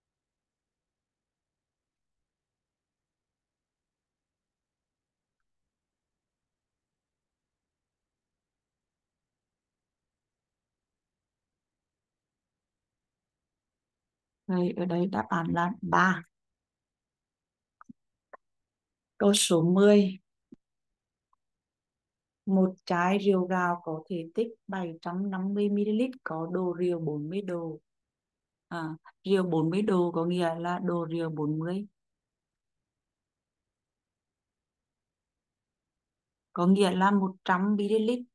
Vậy ở đây đáp án là ba. Câu số mười. Một chai rượu gạo có thể tích bảy trăm năm mươi mi li lít có độ rượu bốn mươi độ. À, rượu bốn mươi độ có nghĩa là độ rượu bốn mươi. Có nghĩa là một trăm mi li lít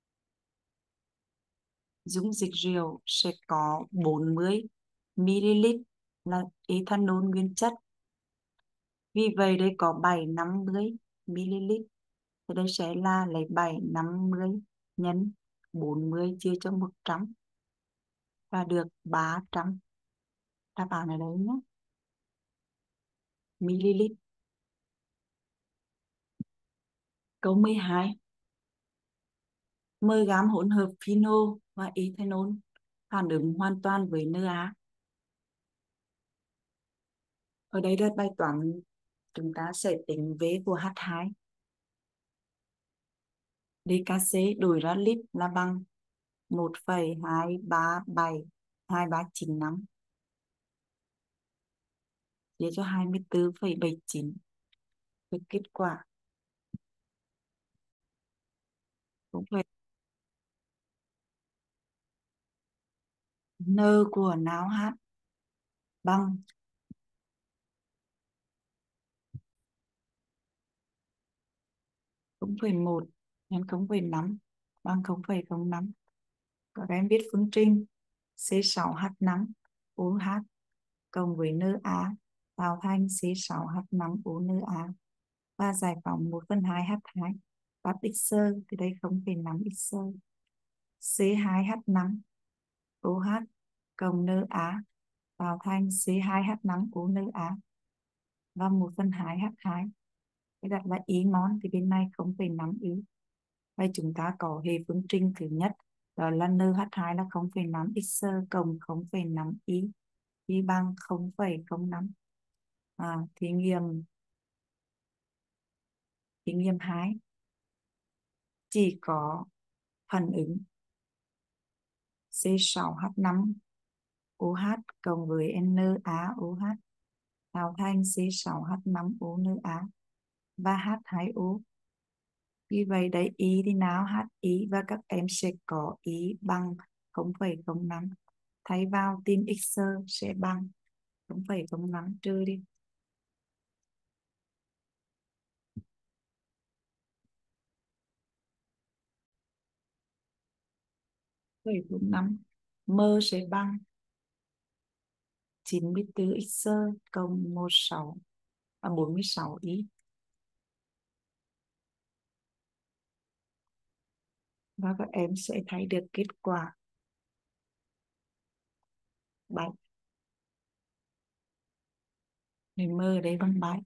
dung dịch rượu sẽ có bốn mươi mi li lít là ethanol nguyên chất. Vì vậy đây có bảy trăm năm mươi mi li lít. Thì đây sẽ là lấy bảy trăm năm mươi nhân bốn mươi chia cho một trăm và được ba trăm. Đáp án ở đây nhé. Ml. Câu mười hai. mười gam hỗn hợp phenol và ethanol phản ứng hoàn toàn với Na. Ở đây là bài toán chúng ta sẽ tính V của H hai. dkc đổi ra lít là bằng một phẩy hai ba bảy hai ba chín năm chia cho hai mươi tư phẩy bảy chín. Với kết quả cũng phải n của não h bằng không phẩy một nhân không phẩy năm bằng không phẩy không năm. Các em biết phương trình c sáu h năm OH cộng với Na tạo thành c sáu h năm ONa và giải phóng một phần hai h hai. Bắt x thì đây không phẩy năm x c hai h năm OH cộng Na tạo thành c hai h năm ONa và một phần hai h hai. Cái đặt là y mol thì bên này không phẩy năm y. Vậy chúng ta có hệ phương trình thứ nhất đó là en hát hai là không phẩy năm x cộng không phẩy năm y, y bằng không phẩy không năm. À, thí nghiệm thí nghiệm hai chỉ có phản ứng c sáu h năm OH cộng với NaOH tạo thành c sáu h năm ONa và H hai O. Vì vậy đây y thì nào h y và các em sẽ có y bằng không phẩy không năm. Thay vào tìm x sẽ bằng không phẩy không năm trừ đi phẩy không năm. M sẽ bằng chín mươi tư x cộng một sáu và bốn mươi sáu y. Và các em sẽ thấy được kết quả bảy. Nên M ở đây bằng bảy.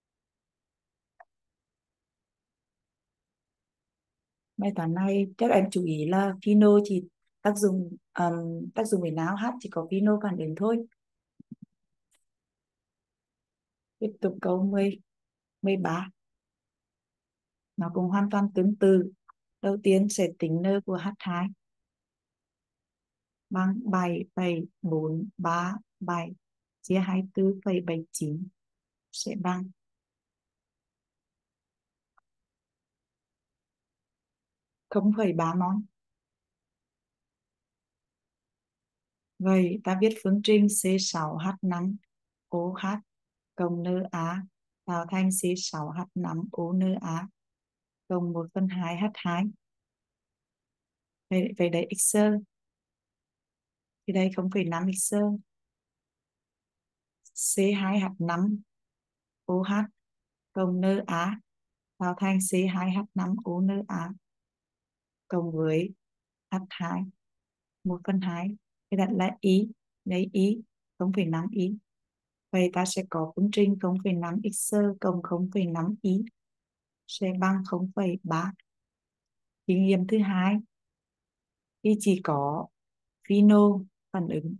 Bài toán này chắc em chú ý là phino chỉ tác dụng um, tác dụng với não H chỉ có phino phản ứng thôi. Tiếp tục câu mười, mười ba. Nó cũng hoàn toàn tương tự. Đầu tiên sẽ tính n của h hai bằng bảy phẩy bốn ba bảy chia hai mươi tư phẩy bảy chín sẽ bằng không phẩy ba mol. Vậy ta viết phương trình c sáu h năm OH cộng Na tạo thành c sáu h năm ONa cộng một phần hai h hai. Vậy, vậy đấy x thì đây không phẩy năm x c hai h năm OH cộng Na tạo thành c hai h năm ONa cộng với h hai một phần hai. Cái đặt là y, lấy y không phẩy năm y. Vậy ta sẽ có phương trình không phẩy năm x cộng không phẩy năm y sẽ bằng không phẩy ba. Thí nghiệm thứ hai thì chỉ có phino phản ứng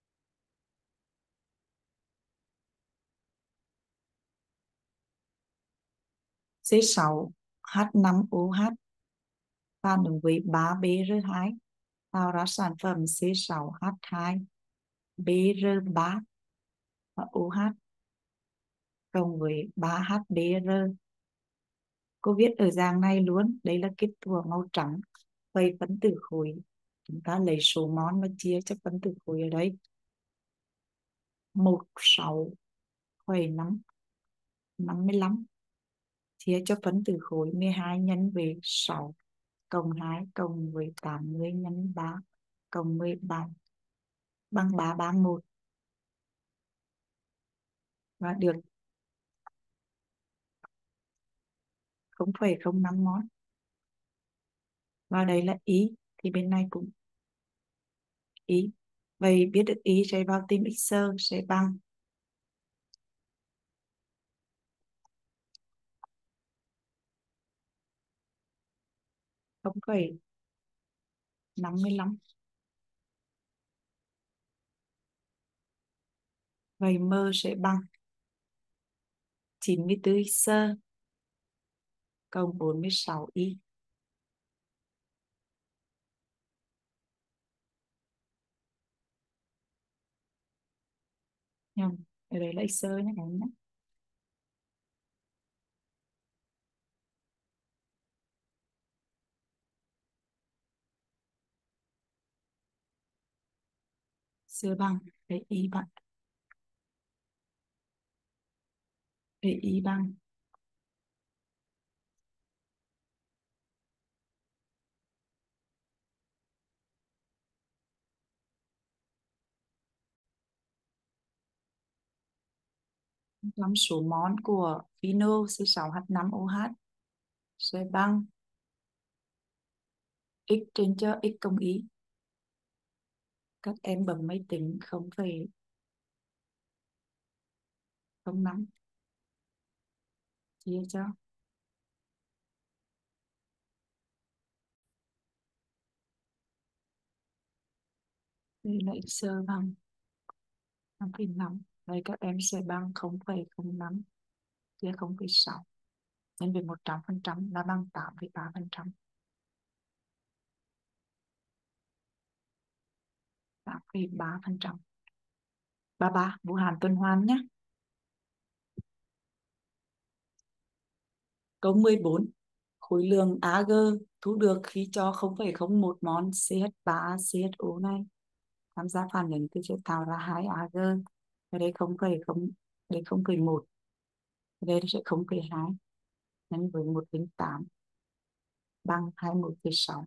c sáu h năm OH phản ứng với ba B R hai tạo ra sản phẩm c sáu h hai B R ba và OH cộng với ba H B R. Cô viết ở dạng này luôn, đây là kết quả màu trắng. Vậy phân tử khối chúng ta lấy số mol mà chia cho phân tử khối ở đây một mươi sáu phẩy năm năm mươi lăm chia cho phân tử khối mười hai nhân với sáu cộng hai cộng với tám mươi nhân ba cộng mười bảy bằng ba trăm ba mươi mốt và được không phẩy không năm mol. Và đây là y thì bên này cũng y. Vậy biết được y sẽ vào tìm x sẽ bằng không phẩy năm mươi lăm. Vậy m sẽ bằng chín mươi tư x cộng bốn mươi sáu y. nhầm, ở đây là Excel nhé các em nhé. Excel bằng để y bằng để y bằng năm số mol của phenol C sáu H năm O H sẽ bằng x trên cho x cộng y. Các em bấm máy tính không phẩy không năm chia cho đây là x bằng năm phẩy năm. Đây các em sẽ bằng không phẩy không năm chia không phẩy sáu nhân với một trăm phần trăm là bằng tám phẩy ba phần trăm. tám phẩy ba phần trăm. ba ba vô hạn tuần hoàn nhé. Câu mười bốn. Khối lượng Ag thu được khi cho không phẩy không một mol C H ba C H O này tham gia phản ứng thì sẽ tạo ra hai Ag. Ở đây không phẩy không, đây không phẩy một, ở đây sẽ không phẩy hai nhân với một phẩy tám bằng hai mươi mốt phẩy sáu.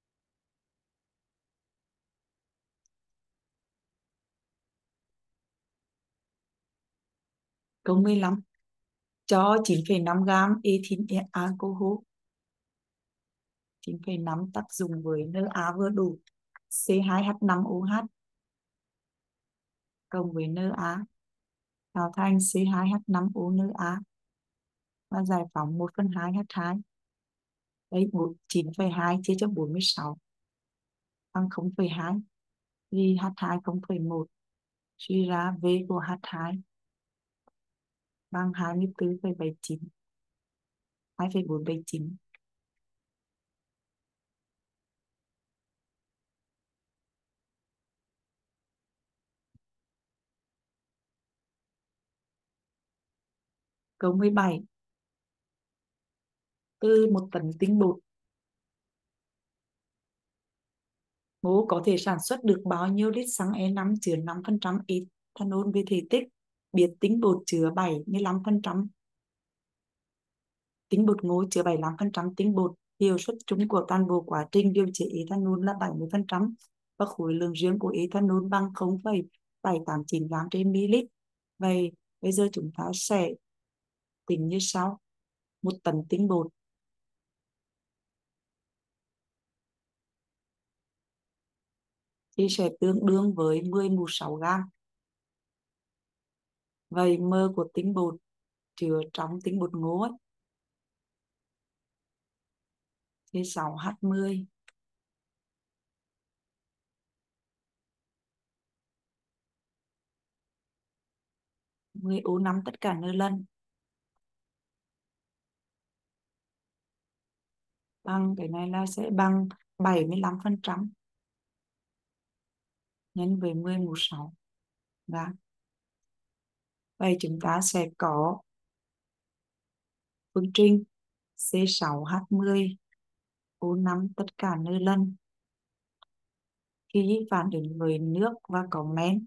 Câu mười lăm. Cho chín phẩy năm gam ethyl alcohol, chín phẩy năm tác dụng với Na vừa đủ C hai H năm O H cộng với Na tạo thành C hai H năm O Na và giải phóng một phần hai H hai. Đây chín phẩy hai chia cho bốn mươi sáu bằng không phẩy hai, vì H hai không phẩy một, suy ra V của H hai bằng hai mươi tư phẩy bảy chín, hai phẩy bốn bảy chín. Câu mười bảy. Từ một tấn tinh bột, mô có thể sản xuất được bao nhiêu lít xăng E năm chứa năm phần trăm ethanol về thể tích? Biết tinh bột chứa bảy mươi lăm phần trăm, tinh bột ngô chứa bảy mươi lăm phần trăm tinh bột. Hiệu suất chung của toàn bộ quá trình điều chế ethanol là bảy mươi phần trăm và khối lượng riêng của ethanol bằng không phẩy bảy tám chín gram trên ml. Vậy bây giờ chúng ta sẽ tính như sau. Một tấn tinh bột thì sẽ tương đương với mười mũ sáu gam. Vậy m của tinh bột chứa trong tinh bột ngô ấy, thì sáu H mười mười O năm tất cả n lần bằng cái này là sẽ bằng bảy mươi lăm phần trăm nhân với mười mũ sáu gam. Vậy chúng ta sẽ có phương trình C sáu H mười O năm tất cả n lần khi phản ứng với nước và có men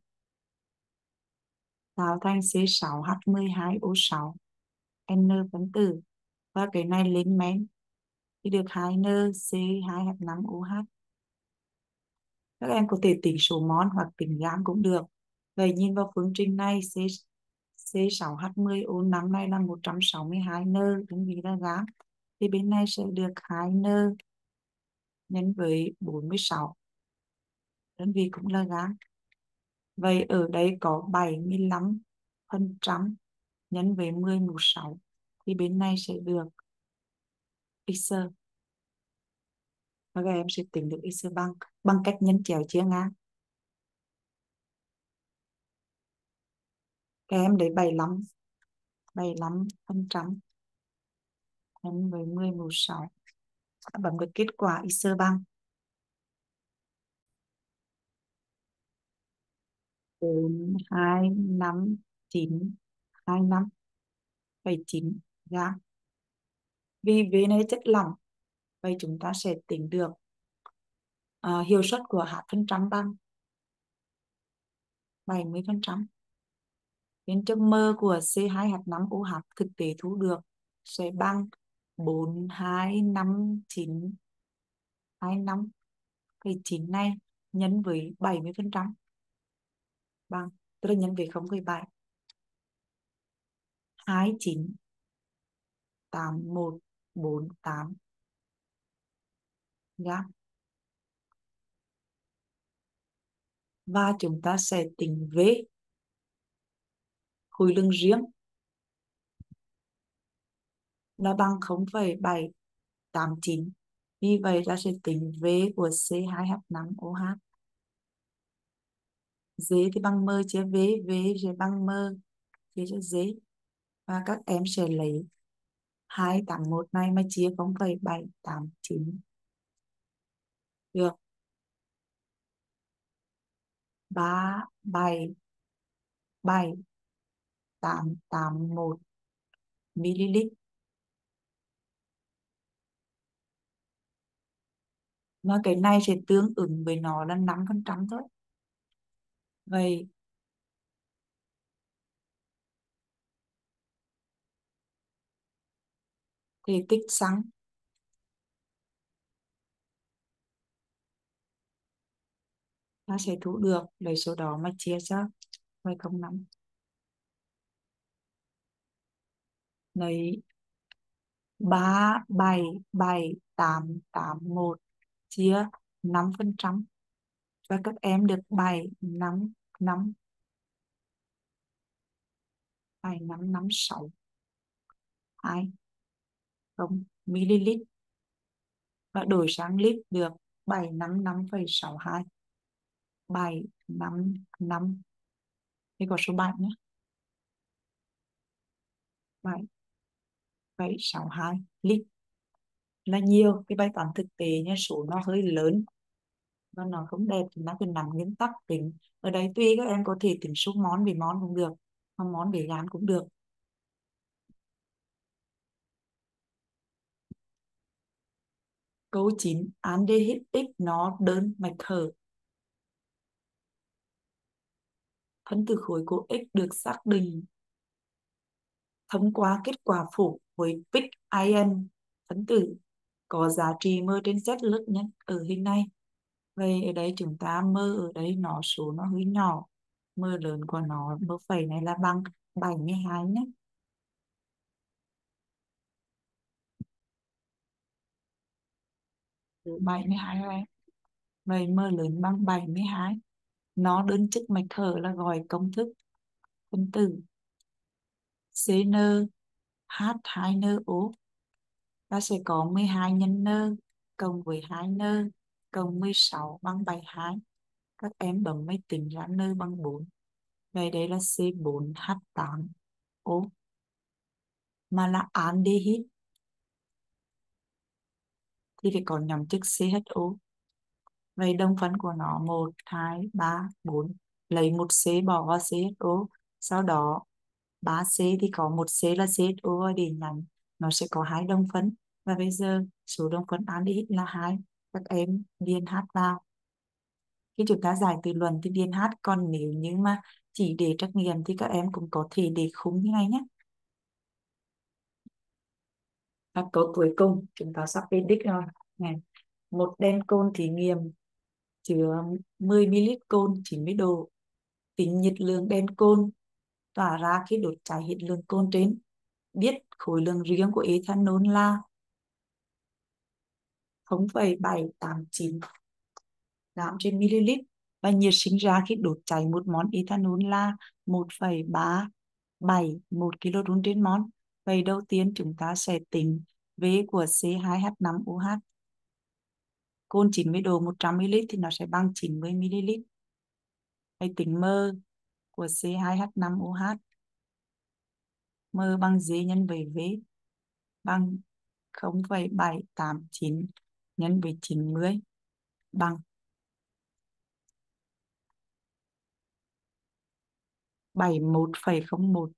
tạo thành C sáu H mười hai O sáu N phân tử, và cái này lên men thì được hai N C hai H năm O H. Các em có thể tính số mol hoặc tính gam cũng được. Vậy nhìn vào phương trình này, C, C sáu H mười O năm này là một trăm sáu mươi hai N, đơn vị là gam. Thì bên này sẽ được hai N nhân với bốn mươi sáu, đơn vị cũng là gam. Vậy ở đây có bảy mươi lăm phần trăm nhân với mười mũ sáu, thì bên này sẽ được x. Và các em sẽ tính được x bằng bằng cách nhân chéo chia ngang. Các em lấy bảy mươi lăm bảy mươi lăm phần trăm nhân với mười mũ sáu, bấm được kết quả x bằng bốn hai năm chín hai năm phẩy chín gram. Vì V này chất lỏng, vậy chúng ta sẽ tính được uh, hiệu suất của H phần trăm bằng bảy mươi phần trăm. Bên trong M của C hai H năm O H thực tế thu được sẽ bằng bốn hai năm chín hai năm phẩy chín này nhân với bảy mươi phần trăm bằng, tức là nhân với không phẩy bảy, hai chín tám một bốn tám gram. Và chúng ta sẽ tính V khối lượng riêng là bằng không phẩy bảy tám chín. Vì vậy ta sẽ tính V của C hai H năm O H. D thì bằng M chia V, V sẽ bằng M chia cho D. Và các em sẽ lấy hai trăm tám mươi mốt này mà chia không phẩy bảy tám chín. Được. ba bảy bảy tám tám một ml. Mà cái này sẽ tương ứng với nó là năm phần trăm thôi. Vậy thì tích xăng ta sẽ thu được, lấy số đó mà chia cho phẩy không năm. Lấy ba bảy bảy tám tám một chia năm phần trăm, và các em được bảy năm năm bảy năm năm sáu hai không ml, và đổi sang lít được bảy năm năm phẩy sáu hai, bảy năm năm thì có số bảy nhé, bảy phẩy sáu hai lít. Là nhiều. Cái bài toán thực tế nha, số nó hơi lớn và nó không đẹp thì nó cứ nằm nguyên tắc tính. Ở đây tùy các em có thể tính số món vì món cũng được, mà món vì gán cũng được. Câu chín, aldehyde X nó đơn mạch hở. Phân tử khối của X được xác định thông qua kết quả phổ với pic ion phân tử có giá trị m trên z lớn nhất ở hình này. Vậy ở đây chúng ta m ở đây nó số nó hơi nhỏ, m lớn của nó m phẩy này là bằng bảy mươi hai nhé. bảy mươi hai rồi. Vậy m lớn bằng bảy mươi hai. Nó đơn chức mạch hở là gọi công thức phân tử xê en hát hai en o. Ta sẽ có mười hai nhân n cộng với hai n cộng mười sáu bằng bảy mươi hai. Các em bấm máy tính ra n bằng bốn. Vậy đây là C bốn H tám O, mà là aldehyde thì phải có nhóm chức xê hát o. Vậy đồng phân của nó một, hai, ba, bốn. Lấy một C bỏ vào xê hát o. Sau đó ba C thì có một C là xê hát o ở điểm nhánh. Nó sẽ có hai đồng phân. Và bây giờ số đồng phân aldehyde là hai. Các em điền H vào. Khi chúng ta giải từ luận thì điền H. Còn nếu như mà chỉ để trắc nghiệm thì các em cũng có thể để khung như này nhé. Và câu cuối cùng chúng ta sắp đến đích rồi. Này, một đèn cồn thí nghiệm chứa mười mi li lít cồn chín mươi độ. Tính nhiệt lượng đèn cồn tỏa ra khi đốt cháy hết lượng cồn trên. Biết khối lượng riêng của ethanol là không phẩy bảy tám chín gram trên ml, và nhiệt sinh ra khi đốt cháy một món ethanol là một phẩy ba bảy một kilojule trên mol. Vậy đầu tiên chúng ta sẽ tính V của C hai H năm O H. Cồn chín mươi độ một trăm mi li lít thì nó sẽ bằng chín mươi mi li lít. Vậy tính M của C hai H năm O H. M bằng D nhân với V bằng không phẩy bảy tám chín nhân với chín mươi bằng bảy mươi mốt phẩy không một.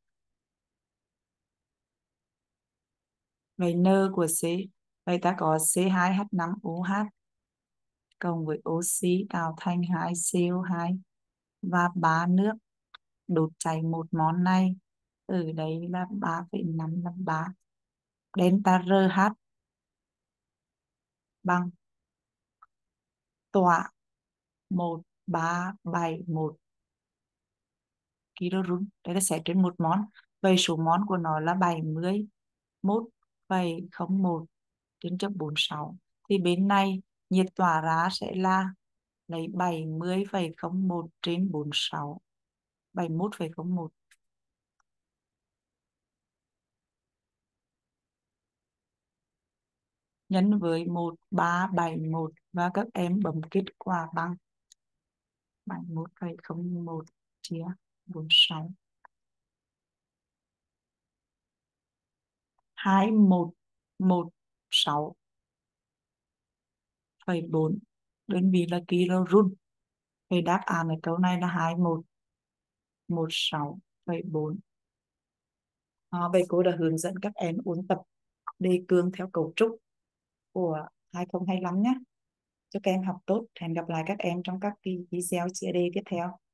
Vậy N của C, vậy ta có C hai H năm O H cộng với oxy tạo thành hai C O hai và ba nước đốt cháy một món này. Ở đây là ba phẩy năm năm ba. Delta RH bằng tọa một ba bảy một kilojule. Đây là sẽ trên một món. Vậy số món của nó là bảy mươi mốt phẩy không một trên cho bốn mươi sáu. Thì bên này nhiệt tỏa ra sẽ là lấy bảy mươi phẩy không một trên bốn mươi sáu. bảy mươi mốt phẩy không một. Nhân với một ba bảy một và các em bấm kết quả bằng bảy mươi mốt phẩy không một chia bốn mươi sáu. hai một một sáu phẩy bốn, đơn vị là kilojule. Thì đáp án ở câu này là hai một một sáu phẩy bốn. À, vậy cô đã hướng dẫn các em ôn tập đề cương theo cấu trúc của hai không hai lăm nhé. Chúc các em học tốt. Hẹn gặp lại các em trong các video chia đề tiếp theo.